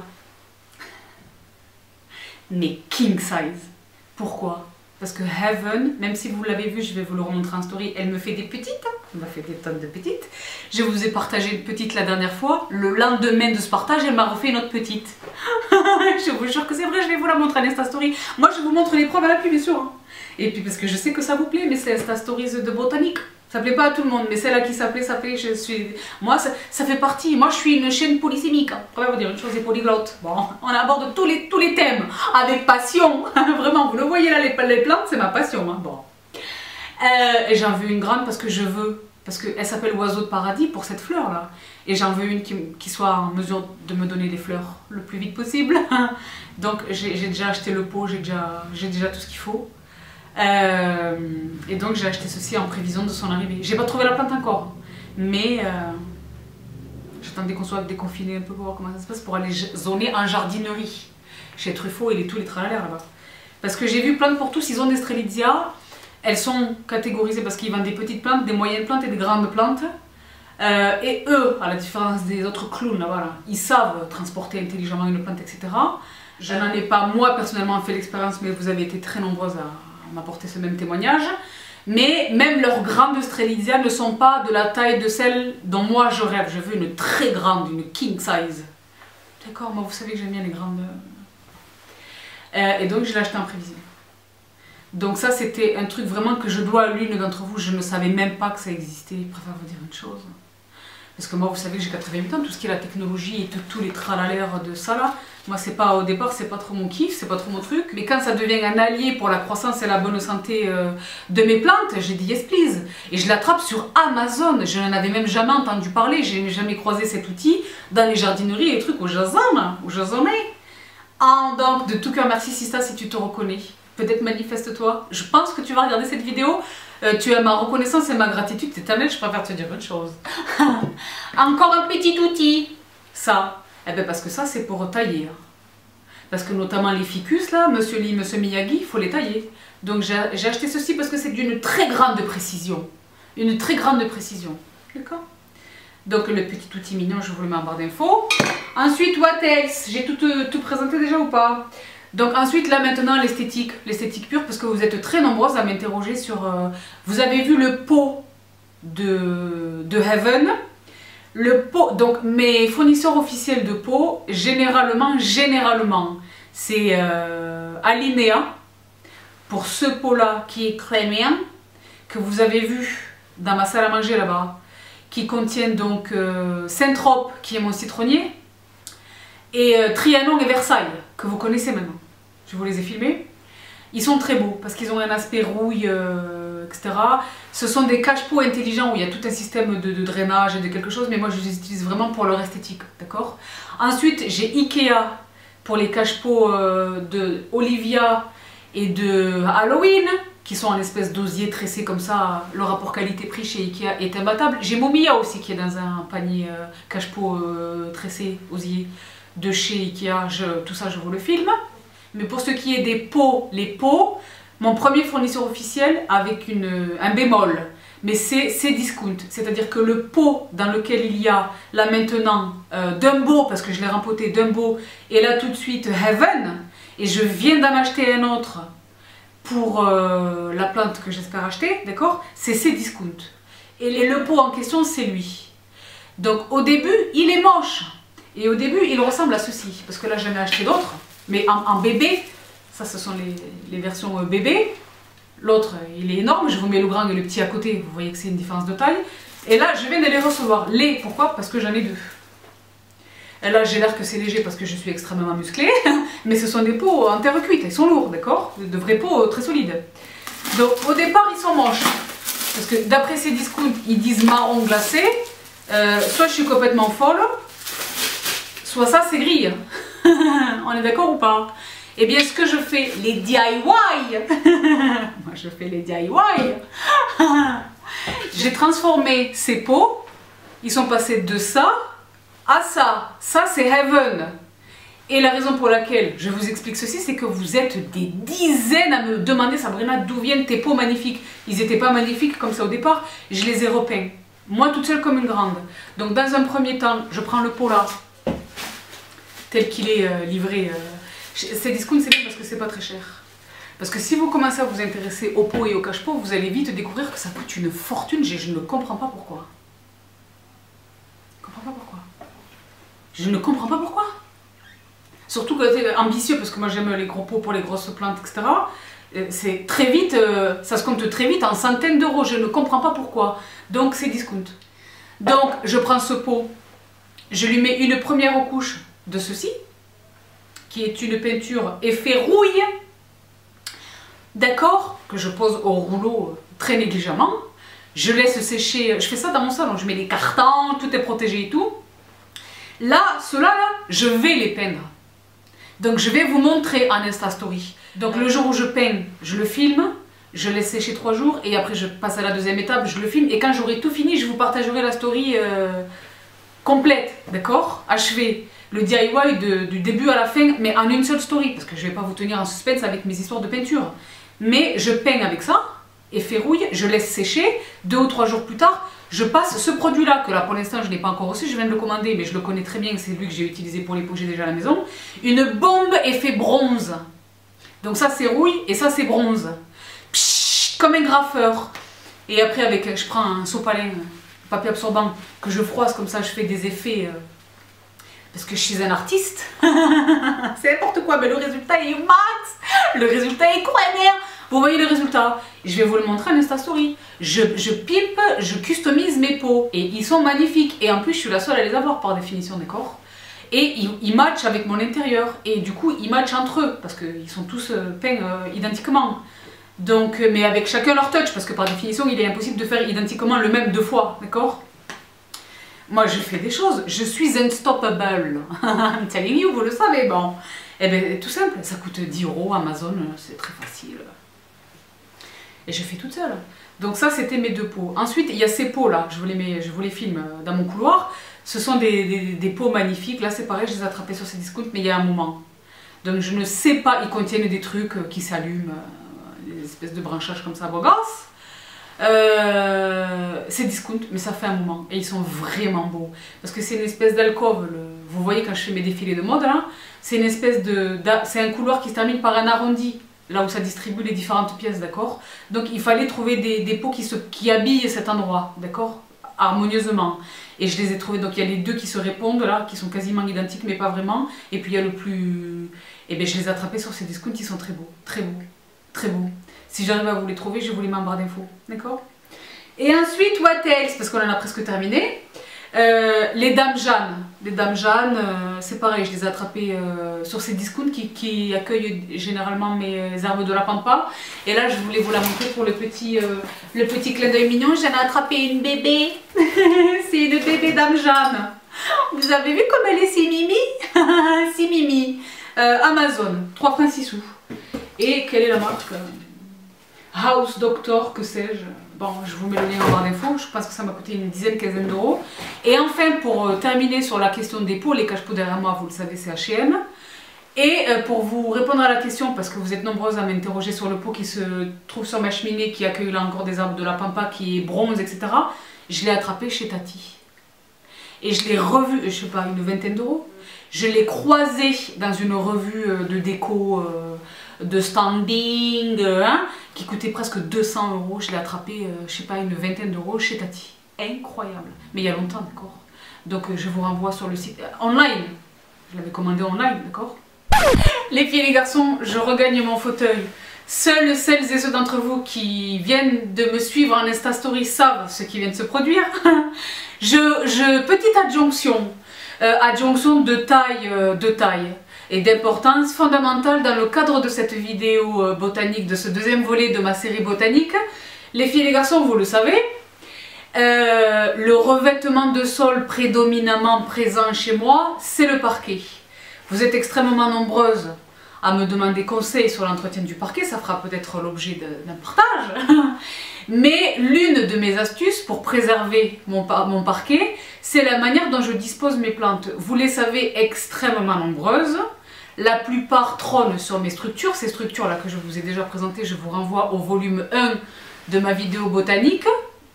Mais king size. Pourquoi? Parce que Heaven, même si vous l'avez vu, je vais vous le remontrer en story, elle me fait des petites. Elle m'a fait des tonnes de petites. Je vous ai partagé une petite la dernière fois. Le lendemain de ce partage, elle m'a refait une autre petite. Je vous jure que c'est vrai, je vais vous la montrer en Insta Story. Moi, je vous montre les preuves à l'appui, bien sûr. Hein. Et puis, parce que je sais que ça vous plaît, mais c'est Insta Stories de botanique. Ça plaît pas à tout le monde, mais celle à qui ça plaît, ça plaît. Je suis... Moi, ça, ça fait partie. Moi, je suis une chaîne polysémique. Hein. Je vais vous dire une chose, est polyglotte. Bon, on aborde tous les, tous les thèmes avec passion. Vraiment, vous le voyez là, les, les plantes, c'est ma passion. Hein. Bon. Euh, et j'en veux une grande parce que je veux. Parce qu'elle s'appelle Oiseau de paradis pour cette fleur là. Et j'en veux une qui, qui soit en mesure de me donner les fleurs le plus vite possible. Donc, j'ai déjà acheté le pot, j'ai déjà, j'ai déjà tout ce qu'il faut. Euh, et donc j'ai acheté ceci en prévision de son arrivée. J'ai pas trouvé la plante encore, mais euh, j'attendais qu'on soit déconfiné un peu pour voir comment ça se passe pour aller zoner en jardinerie chez Truffaut et les, tous les tralala là-bas. Parce que j'ai vu plantes pour tous, ils ont des Strelitzia. Elles sont catégorisées parce qu'ils vendent des petites plantes, des moyennes plantes et des grandes plantes. Euh, et eux, à la différence des autres clowns, là, voilà, ils savent transporter intelligemment une plante, et cetera. Je n'en ai pas moi personnellement fait l'expérience, mais vous avez été très nombreuses à m'apporter ce même témoignage. Mais même leurs grandes Strelitzia ne sont pas de la taille de celle dont moi je rêve. Je veux une très grande, une king size. D'accord, moi vous savez que j'aime bien les grandes. Euh, et donc je l'ai acheté en prévision. Donc ça c'était un truc vraiment que je dois à l'une d'entre vous. Je ne savais même pas que ça existait. Je préfère vous dire une chose. Parce que moi vous savez que j'ai quatre-vingt-huit ans, tout ce qui est la technologie et tous les tralalaires de ça là. Moi c'est pas, au départ c'est pas trop mon kiff, c'est pas trop mon truc. Mais quand ça devient un allié pour la croissance et la bonne santé euh, de mes plantes, j'ai dit yes please. Et je l'attrape sur Amazon, je n'en avais même jamais entendu parler, j'ai jamais croisé cet outil dans les jardineries et les trucs où j'azame, où j'azame. Ah, donc de tout cœur merci Sista si tu te reconnais. Peut-être manifeste-toi. Je pense que tu vas regarder cette vidéo. Euh, tu as ma reconnaissance et ma gratitude. C'est éternel, je préfère te dire une chose. Encore un petit outil. Ça. Eh bien parce que ça c'est pour tailler. Parce que notamment les ficus là, Monsieur Lee, Monsieur Miyagi, il faut les tailler. Donc j'ai acheté ceci parce que c'est d'une très grande précision. Une très grande précision. D'accord? Donc le petit outil mignon, je vous le mets en barre d'infos. Ensuite, what else? J'ai tout, tout, tout présenté déjà ou pas? Donc ensuite, là maintenant, l'esthétique, l'esthétique pure, parce que vous êtes très nombreuses à m'interroger sur... Euh, vous avez vu le pot de, de Heaven. Le pot, donc mes fournisseurs officiels de pot, généralement, généralement, c'est euh, Alinea, pour ce pot-là qui est crémien, que vous avez vu dans ma salle à manger là-bas, qui contient donc euh, Saint-Trope, qui est mon citronnier, et euh, Trianon et Versailles, que vous connaissez maintenant. Je vous les ai filmés. Ils sont très beaux, parce qu'ils ont un aspect rouille, euh, et cetera. Ce sont des cache-pots intelligents, où il y a tout un système de, de drainage et de quelque chose, mais moi je les utilise vraiment pour leur esthétique, d'accord? Ensuite, j'ai Ikea, pour les cache-pots euh, de Olivia et de Halloween, qui sont en espèce d'osier tressé comme ça. Le rapport qualité-prix chez Ikea est imbattable. J'ai Momiya aussi qui est dans un panier euh, cache-pot euh, tressé osier de chez Ikea. Je, tout ça je vous le filme. Mais pour ce qui est des pots, les pots, mon premier fournisseur officiel avec une, un bémol. Mais c'est Cdiscount. C'est-à-dire que le pot dans lequel il y a là maintenant euh, Dumbo, parce que je l'ai rempoté Dumbo, et là tout de suite Heaven, et je viens d'en acheter un autre pour euh, la plante que j'espère acheter, d'accord? C'est Cdiscount. Et le pot en question, c'est lui. Donc au début, il est moche. Et au début, il ressemble à ceci. Parce que là, j'en ai acheté d'autres. Mais en, en bébé, ça ce sont les, les versions euh, bébé. L'autre, il est énorme. Je vous mets le grand et le petit à côté. Vous voyez que c'est une différence de taille. Et là, je viens de les recevoir. Les, pourquoi? Parce que j'en ai deux. Et là, j'ai l'air que c'est léger parce que je suis extrêmement musclée. Mais ce sont des pots en terre cuite. Ils sont lourds, d'accord? De vrais pots très solides. Donc au départ, ils sont moches. Parce que d'après ces discounts, ils disent marron glacé. Euh, soit je suis complètement folle, soit ça c'est gris. On est d'accord ou pas? Eh bien, ce que je fais, les D I Y, moi je fais les D I Y, j'ai transformé ces pots, ils sont passés de ça à ça. Ça c'est Heaven. Et la raison pour laquelle je vous explique ceci, c'est que vous êtes des dizaines à me demander, Sabrina, d'où viennent tes pots magnifiques? Ils n'étaient pas magnifiques comme ça au départ, je les ai repeints. Moi toute seule comme une grande. Donc dans un premier temps, je prends le pot là, tel qu'il est euh, livré. Euh, Cdiscount, c'est bien parce que c'est pas très cher. Parce que si vous commencez à vous intéresser aux pots et aux cache-pots, vous allez vite découvrir que ça coûte une fortune. Je, je ne comprends pas pourquoi. Je ne comprends pas pourquoi. Je ne comprends pas pourquoi. Surtout que c'est ambitieux, parce que moi j'aime les gros pots pour les grosses plantes, et cetera. C'est très vite, euh, ça se compte très vite en centaines d'euros. Je ne comprends pas pourquoi. Donc Cdiscount. Donc je prends ce pot, je lui mets une première couche de ceci, qui est une peinture effet rouille, d'accord, que je pose au rouleau très négligemment. Je laisse sécher, je fais ça dans mon salon, je mets des cartons, tout est protégé et tout. Là, ceux-là, là, je vais les peindre. Donc je vais vous montrer en Insta Story. Donc le jour où je peins, je le filme, je laisse sécher trois jours et après je passe à la deuxième étape, je le filme et quand j'aurai tout fini, je vous partagerai la story euh, complète, d'accord, achevée. Le D I Y de, du début à la fin, mais en une seule story, parce que je ne vais pas vous tenir en suspense avec mes histoires de peinture. Mais je peins avec ça, effet rouille, je laisse sécher, deux ou trois jours plus tard, je passe ce produit-là, que là pour l'instant je n'ai pas encore reçu, je viens de le commander, mais je le connais très bien, c'est lui que j'ai utilisé pour les pots que j'ai déjà à la maison. Une bombe effet bronze. Donc ça c'est rouille et ça c'est bronze. Pshhh, comme un graffeur. Et après avec, je prends un sopalin, papier absorbant, que je froisse comme ça, je fais des effets... Euh, parce que je suis un artiste, c'est n'importe quoi, mais le résultat est max, le résultat est crémien. Vous voyez le résultat, je vais vous le montrer en Insta Story. Je, je pimpe, je customise mes pots et ils sont magnifiques. Et en plus, je suis la seule à les avoir par définition, d'accord? Et ils, ils matchent avec mon intérieur et du coup, ils matchent entre eux parce qu'ils sont tous euh, peints euh, identiquement. Donc, mais avec chacun leur touch parce que par définition, il est impossible de faire identiquement le même deux fois, d'accord? Moi, je fais des choses. Je suis unstoppable. I'm telling you, vous le savez. Bon, eh bien, tout simple. Ça coûte dix euros Amazon. C'est très facile. Et je fais toute seule. Donc ça, c'était mes deux pots. Ensuite, il y a ces pots-là. Je vous les mets, je vous les filme dans mon couloir. Ce sont des, des, des pots magnifiques. Là, c'est pareil, je les ai attrapés sur Cdiscount, mais il y a un moment. Donc, je ne sais pas. Ils contiennent des trucs qui s'allument. Des espèces de branchages comme ça, beau gosse. Euh, c'est discount, mais ça fait un moment. Et ils sont vraiment beaux. Parce que c'est une espèce d'alcôve. Le... Vous voyez quand je fais mes défilés de mode là, c'est une espèce de... C'est un couloir qui se termine par un arrondi. Là où ça distribue les différentes pièces, d'accord? Donc il fallait trouver des, des pots qui, se... qui habillent cet endroit, d'accord? Harmonieusement. Et je les ai trouvés, donc il y a les deux qui se répondent là, qui sont quasiment identiques, mais pas vraiment. Et puis il y a le plus... Et bien je les ai attrapés sur ces discounts, ils sont très beaux, très beaux, très beaux. Si j'arrive à vous les trouver, je vous les mets en barre d'infos, d'accord? Et ensuite, what else? Parce qu'on en a presque terminé. Euh, les Dames Jeanne. Les Dames Jeanne, euh, c'est pareil, je les ai attrapées euh, sur ces discounts qui, qui accueillent généralement mes herbes de la pampa. Et là, je voulais vous la montrer pour le petit, euh, le petit clin d'œil mignon. J'en ai attrapé une bébé. C'est une bébé Dame Jeanne. Vous avez vu comme elle est si mimi? Si mimi. Euh, Amazon, trois francs six sous. Et quelle est la marque? House Doctor, que sais-je? Bon, je vous mets le lien en barre d'infos, je pense que ça m'a coûté une dizaine, quinzaine d'euros. Et enfin, pour euh, terminer sur la question des pots, les cache-pots derrière moi, vous le savez, c'est H et M. Et euh, pour vous répondre à la question, parce que vous êtes nombreuses à m'interroger sur le pot qui se trouve sur ma cheminée, qui accueille là encore des arbres de la pampa, qui est bronze, et cetera, je l'ai attrapé chez Tati. Et je l'ai revu, je sais pas, une vingtaine d'euros. Je l'ai croisé dans une revue de déco, euh, de standing, euh, hein, qui coûtait presque deux cents euros. Je l'ai attrapé, euh, je sais pas, une vingtaine d'euros chez Tati. Incroyable. Mais il y a longtemps, d'accord. Donc euh, je vous renvoie sur le site euh, online. Je l'avais commandé online, d'accord. Les filles et les garçons, je regagne mon fauteuil. Seuls celles et ceux d'entre vous qui viennent de me suivre en Insta Story savent ce qui vient de se produire. je, je, petite adjonction. Euh, adjonction de taille, euh, de taille et d'importance fondamentale dans le cadre de cette vidéo euh, botanique, de ce deuxième volet de ma série botanique. Les filles et les garçons, vous le savez, euh, le revêtement de sol prédominamment présent chez moi, c'est le parquet. Vous êtes extrêmement nombreuses à me demander conseil sur l'entretien du parquet, ça fera peut-être l'objet d'un partage. Mais l'une de mes astuces pour préserver mon, par mon parquet, c'est la manière dont je dispose mes plantes. Vous les savez, extrêmement nombreuses. La plupart trônent sur mes structures. Ces structures-là que je vous ai déjà présentées, je vous renvoie au volume un de ma vidéo botanique.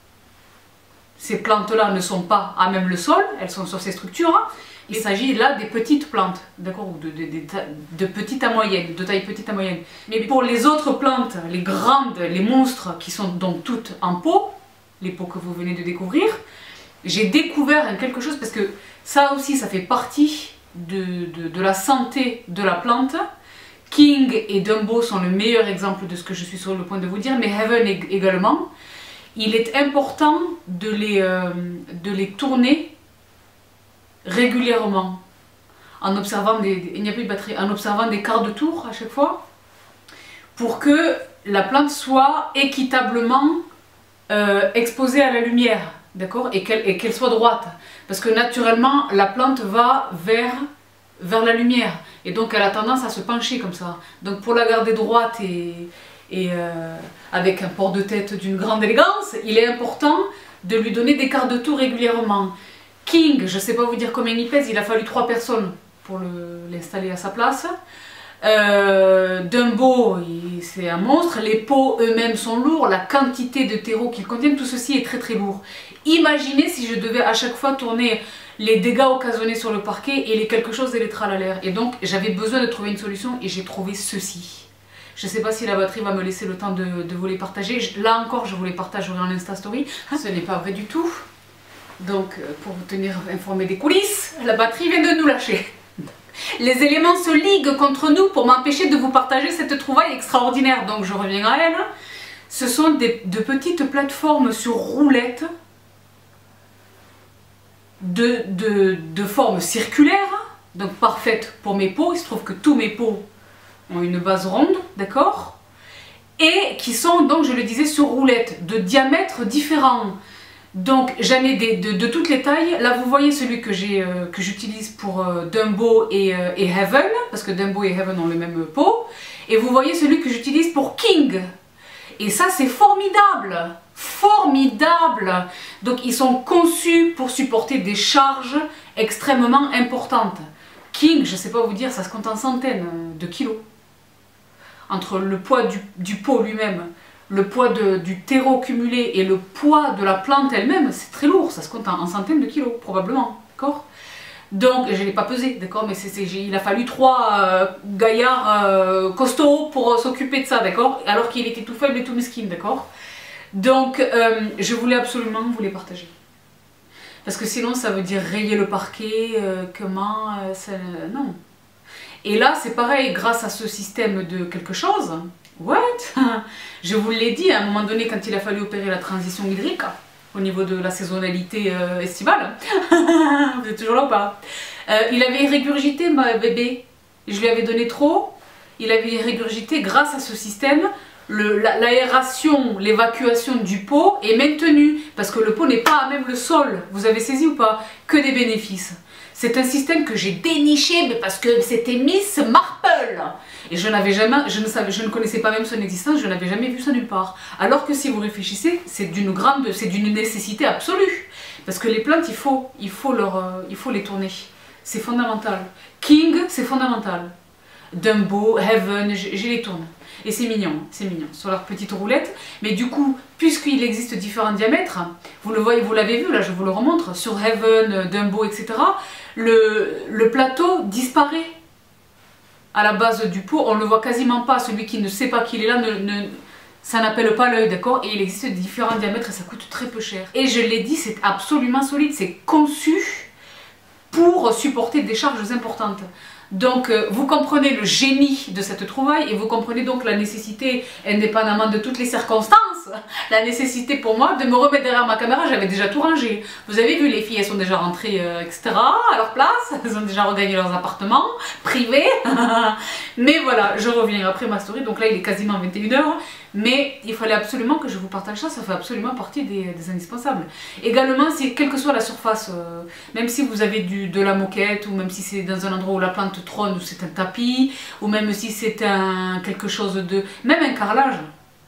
Ces plantes-là ne sont pas à même le sol, elles sont sur ces structures. Il s'agit là des petites plantes, d'accord, ou de, de, de, de petite à moyenne, de taille petite à moyenne. Mais pour les autres plantes, les grandes, les monstres, qui sont donc toutes en pot, les pots que vous venez de découvrir, j'ai découvert quelque chose, parce que ça aussi, ça fait partie de, de, de la santé de la plante. King et Dumbo sont le meilleur exemple de ce que je suis sur le point de vous dire, mais Heaven également. Il est important de les, euh, de les tourner régulièrement, en observant des, il n'y a plus de batterie, en observant des quarts de tour à chaque fois, pour que la plante soit équitablement euh, exposée à la lumière, d'accord, et qu'elle qu'elle soit droite, parce que naturellement la plante va vers, vers la lumière, et donc elle a tendance à se pencher comme ça. Donc pour la garder droite et, et euh, avec un port de tête d'une grande élégance, il est important de lui donner des quarts de tour régulièrement. King, je ne sais pas vous dire combien il pèse, il a fallu trois personnes pour l'installer à sa place. Euh, Dumbo, c'est un monstre, les pots eux-mêmes sont lourds, la quantité de terreau qu'ils contiennent, tout ceci est très très lourd. Imaginez si je devais à chaque fois tourner les dégâts occasionnés sur le parquet et les quelque chose et les tralalaires. Et donc j'avais besoin de trouver une solution et j'ai trouvé ceci. Je ne sais pas si la batterie va me laisser le temps de, de vous les partager. Là encore, je vous les partagerai en Insta Story. Ce n'est pas vrai du tout. Donc, pour vous tenir informé des coulisses, la batterie vient de nous lâcher. Les éléments se liguent contre nous pour m'empêcher de vous partager cette trouvaille extraordinaire. Donc, je reviens à elle. Ce sont des, de petites plateformes sur roulettes de, de, de forme circulaire, donc parfaite pour mes pots. Il se trouve que tous mes pots ont une base ronde, d'accord, et qui sont, donc, je le disais, sur roulettes de diamètres différents. Donc j'en ai des, de, de toutes les tailles. Là vous voyez celui que j'ai euh, que j'utilise pour euh, Dumbo et, euh, et Heaven, parce que Dumbo et Heaven ont le même pot. Et vous voyez celui que j'utilise pour King. Et ça c'est formidable, formidable. Donc ils sont conçus pour supporter des charges extrêmement importantes. King, je ne sais pas vous dire, ça se compte en centaines de kilos. Entre le poids du, du pot lui-même, le poids de, du terreau cumulé et le poids de la plante elle-même, c'est très lourd, ça se compte en, en centaines de kilos, probablement, d'accord? Donc, je ne l'ai pas pesé, d'accord? Mais c'est, c'est, il a fallu trois euh, gaillards euh, costauds pour euh, s'occuper de ça, d'accord? Alors qu'il était tout faible et tout mesquin, d'accord? Donc, euh, je voulais absolument vous les partager. Parce que sinon, ça veut dire rayer le parquet, euh, comment, euh, ça, euh, non. Et là, c'est pareil, grâce à ce système de quelque chose, what? Je vous l'ai dit, à un moment donné, quand il a fallu opérer la transition hydrique, au niveau de la saisonnalité euh, estivale, vous êtes toujours là ou pas? euh, Il avait régurgité, ma bébé, je lui avais donné trop, il avait régurgité grâce à ce système. L'aération, l'évacuation du pot est maintenue, parce que le pot n'est pas à même le sol, vous avez saisi ou pas? Que des bénéfices. C'est un système que j'ai déniché, mais parce que c'était Miss Marple. Et je n'avais jamais, je ne savais, je ne connaissais pas même son existence, je n'avais jamais vu ça nulle part. Alors que si vous réfléchissez, c'est d'une grande, c'est d'une nécessité absolue. Parce que les plantes, il faut, il faut, leur, euh, il faut les tourner. C'est fondamental. King, c'est fondamental. Dumbo, Heaven, je, je les tourne. Et c'est mignon, c'est mignon, sur leur petite roulette. Mais du coup, puisqu'il existe différents diamètres, vous le voyez, vous l'avez vu, là je vous le remontre, sur Heaven, Dumbo, et cetera, le, le plateau disparaît à la base du pot, on ne le voit quasiment pas, celui qui ne sait pas qu'il est là, ne, ne, ça n'appelle pas l'œil, d'accord? Et il existe différents diamètres et ça coûte très peu cher. Et je l'ai dit, c'est absolument solide, c'est conçu pour supporter des charges importantes. Donc euh, vous comprenez le génie de cette trouvaille et vous comprenez donc la nécessité, indépendamment de toutes les circonstances, la nécessité pour moi de me remettre derrière ma caméra. J'avais déjà tout rangé. Vous avez vu, les filles, elles sont déjà rentrées, euh, et cetera à leur place, elles ont déjà regagné leurs appartements privés. Mais voilà, je reviens après ma story, donc là il est quasiment vingt et une heures. Mais il fallait absolument que je vous partage ça, ça fait absolument partie des, des indispensables. Également, si, quelle que soit la surface, euh, même si vous avez du, de la moquette, ou même si c'est dans un endroit où la plante trône, ou c'est un tapis, ou même si c'est un quelque chose de... même un carrelage.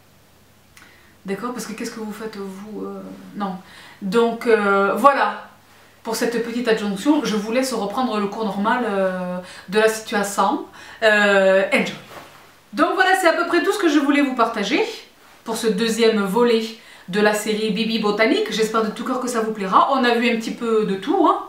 D'accord? Parce que qu'est-ce que vous faites, vous euh, non. Donc, euh, voilà. Pour cette petite adjonction, je vous laisse reprendre le cours normal euh, de la situation. Euh, enjoy! Donc voilà, c'est à peu près tout ce que je voulais vous partager pour ce deuxième volet de la série Bibi Botanique. J'espère de tout cœur que ça vous plaira. On a vu un petit peu de tout, hein,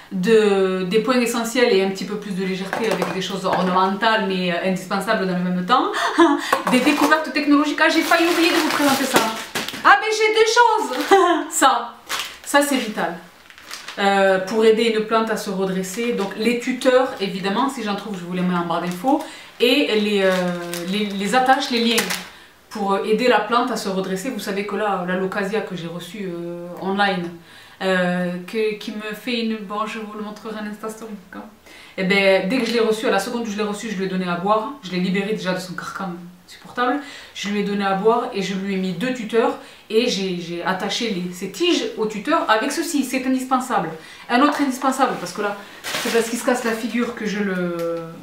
de, des points essentiels et un petit peu plus de légèreté avec des choses ornementales mais indispensables dans le même temps. Des découvertes technologiques. Ah, j'ai failli oublier de vous présenter ça. Ah, mais j'ai des choses. Ça, ça c'est vital. Euh, pour aider une plante à se redresser. Donc les tuteurs, évidemment, si j'en trouve, je vous les mets en barre d'infos. Et les, euh, les, les attaches, les liens pour aider la plante à se redresser. Vous savez que là, la Locasia que j'ai reçue euh, online, euh, que, qui me fait une... Bon, je vous le montrerai en Insta Story. Et ben, dès que je l'ai reçue, à la seconde où je l'ai reçue, je lui ai donné à boire. Je l'ai libéré déjà de son carcan supportable. Je lui ai donné à boire et je lui ai mis deux tuteurs. Et j'ai attaché les, ces tiges au tuteur avec ceci. C'est indispensable. Un autre indispensable, parce que là, c'est parce qu'il se casse la figure que je le...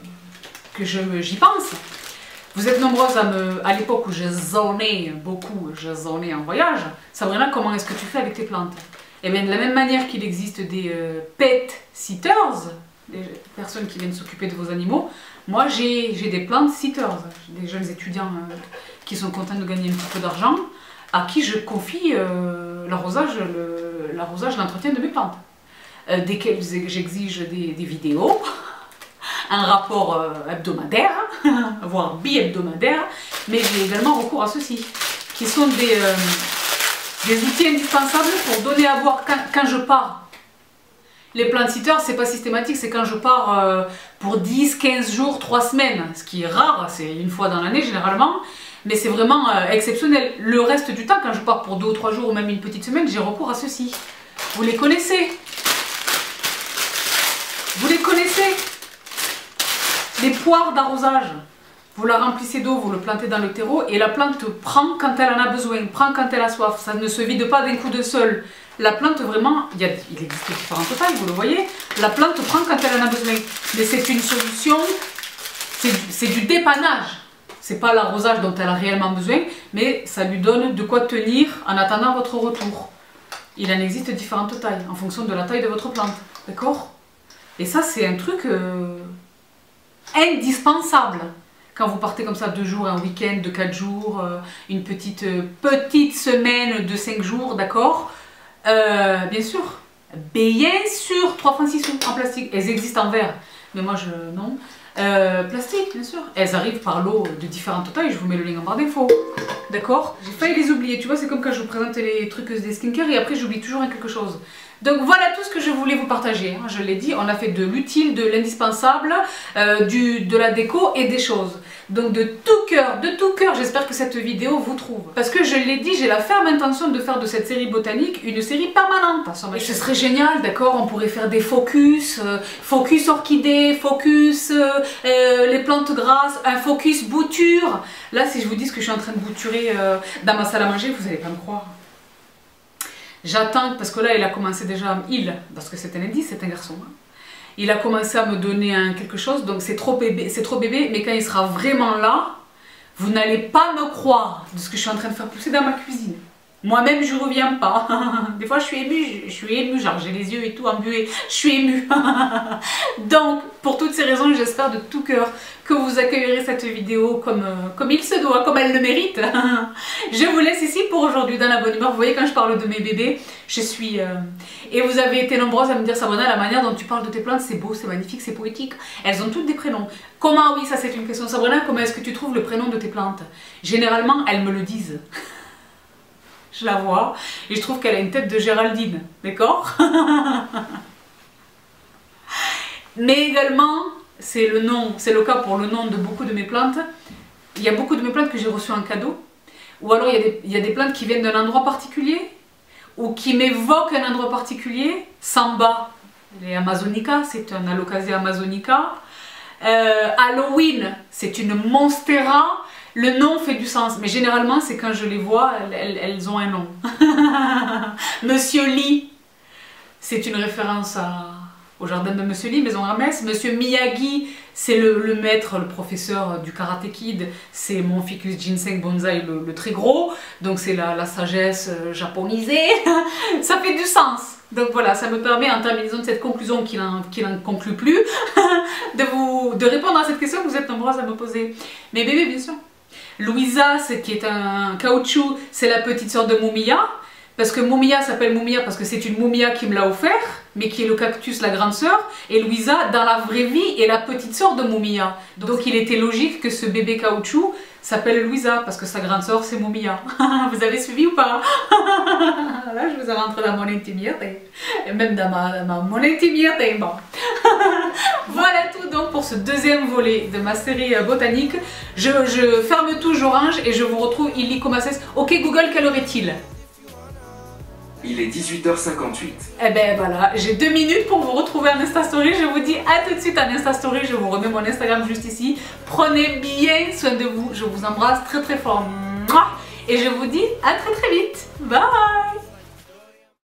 que j'y pense. Vous êtes nombreuses à me, à l'époque où je zonais beaucoup, je zonais en voyage. Sabrina, comment est-ce que tu fais avec tes plantes? Et bien de la même manière qu'il existe des euh, pet sitters, des personnes qui viennent s'occuper de vos animaux, moi j'ai des plantes sitters, des jeunes étudiants euh, qui sont contents de gagner un petit peu d'argent, à qui je confie euh, l'arrosage, l'arrosage, l'entretien de mes plantes, euh, desquelles j'exige des, des vidéos, un rapport euh, hebdomadaire, voire bi-hebdomadaire, mais j'ai également recours à ceux-ci, qui sont des, euh, des outils indispensables pour donner à boire quand, quand je pars. Les plantes sitters, c'est pas systématique, c'est quand je pars euh, pour dix, quinze jours, trois semaines, ce qui est rare, c'est une fois dans l'année généralement, mais c'est vraiment euh, exceptionnel. Le reste du temps, quand je pars pour deux ou trois jours ou même une petite semaine, j'ai recours à ceux-ci. Vous les connaissez? Vous les connaissez? Les poires d'arrosage, vous la remplissez d'eau, vous le plantez dans le terreau et la plante prend quand elle en a besoin, prend quand elle a soif. Ça ne se vide pas d'un coup de seul. La plante vraiment, il, y a, il existe différentes tailles, vous le voyez. La plante prend quand elle en a besoin. Mais c'est une solution, c'est du dépannage. C'est pas l'arrosage dont elle a réellement besoin, mais ça lui donne de quoi tenir en attendant votre retour. Il en existe différentes tailles en fonction de la taille de votre plante, d'accord? Et ça c'est un truc... Euh... indispensable. quand vous partez comme ça deux jours, un week-end de quatre jours, euh, une petite, euh, petite semaine de cinq jours, d'accord, euh, bien sûr, bien sûr, trois francs six sous en plastique. Elles existent en verre, mais moi je non. Euh, plastique, bien sûr. Elles arrivent par lot de différentes tailles, je vous mets le lien en barre d'infos. D'accord? J'ai failli les oublier, tu vois, c'est comme quand je vous présente les trucs des skincare et après j'oublie toujours quelque chose. Donc voilà tout ce que je voulais vous partager. Je l'ai dit, on a fait de l'utile, de l'indispensable, euh, du de la déco et des choses. Donc de tout cœur, de tout cœur, j'espère que cette vidéo vous trouve. Parce que je l'ai dit, j'ai la ferme intention de faire de cette série botanique une série permanente. Et ce serait génial, d'accord, on pourrait faire des focus, euh, focus orchidée, focus euh, euh, les plantes grasses, un focus bouture. Là, si je vous dis ce que je suis en train de bouturer euh, dans ma salle à manger, vous n'allez pas me croire. J'attends, parce que là, il a commencé déjà, il, parce que c'est un indice, c'est un garçon. Hein. Il a commencé à me donner un quelque chose, donc c'est trop bébé, c'est trop bébé, mais quand il sera vraiment là, vous n'allez pas me croire de ce que je suis en train de faire pousser dans ma cuisine. Moi-même, je reviens pas. Des fois, je suis émue, je suis émue, genre j'ai les yeux et tout embués, je suis émue. Donc, pour toutes ces raisons, j'espère de tout cœur que vous accueillerez cette vidéo comme, euh, comme il se doit, comme elle le mérite. Je vous laisse ici pour aujourd'hui dans la bonne humeur. Vous voyez, quand je parle de mes bébés, je suis... Euh... Et vous avez été nombreuses à me dire, Sabrina, la manière dont tu parles de tes plantes, c'est beau, c'est magnifique, c'est poétique. Elles ont toutes des prénoms. Comment, oui, ça c'est une question, Sabrina, comment est-ce que tu trouves le prénom de tes plantes? Généralement, elles me le disent. Je la vois et je trouve qu'elle a une tête de Géraldine, d'accord? Mais également, c'est le nom, c'est le cas pour le nom de beaucoup de mes plantes. Il y a beaucoup de mes plantes que j'ai reçues en cadeau, ou alors il y a des, il y a des plantes qui viennent d'un endroit particulier, ou qui m'évoquent un endroit particulier. Samba, les Amazonica, c'est un Alocasia amazonica. Euh, Halloween, c'est une Monstera. Le nom fait du sens, mais généralement c'est quand je les vois, elles, elles, elles ont un nom. Monsieur Lee, c'est une référence à, au jardin de Monsieur Lee, Maison Ramès. Monsieur Miyagi, c'est le, le maître, le professeur du Karate Kid, c'est mon ficus ginseng bonsaï, le, le très gros, donc c'est la, la sagesse japonisée, ça fait du sens. Donc voilà, ça me permet en terminant de cette conclusion qui n'en qui n'en conclut plus, de, vous, de répondre à cette question que vous êtes nombreuses à me poser. Mais bébé, bien sûr. Louisa, qui est un caoutchouc, c'est la petite sœur de Mumia. Parce que Mumia s'appelle Mumia parce que c'est une Mumia qui me l'a offert, mais qui est le cactus, la grande sœur. Et Louisa, dans la vraie vie, est la petite sœur de Mumia. Donc il était logique que ce bébé caoutchouc s'appelle Louisa, parce que sa grande sœur c'est Mumia. Vous avez suivi ou pas? Là, je vous ai rentré dans mon intimité. Et même dans ma, ma mon intimité, bon. Voilà tout donc pour ce deuxième volet de ma série botanique. Je, je ferme tout, j'orange et je vous retrouve illy comaces. Ok Google, quelle heure est-il? Il est dix-huit heures cinquante-huit. Eh ben voilà, j'ai deux minutes pour vous retrouver en Instastory. Je vous dis à tout de suite en Instastory. Je vous remets mon Instagram juste ici. Prenez bien soin de vous. Je vous embrasse très très fort. Et je vous dis à très très vite. Bye.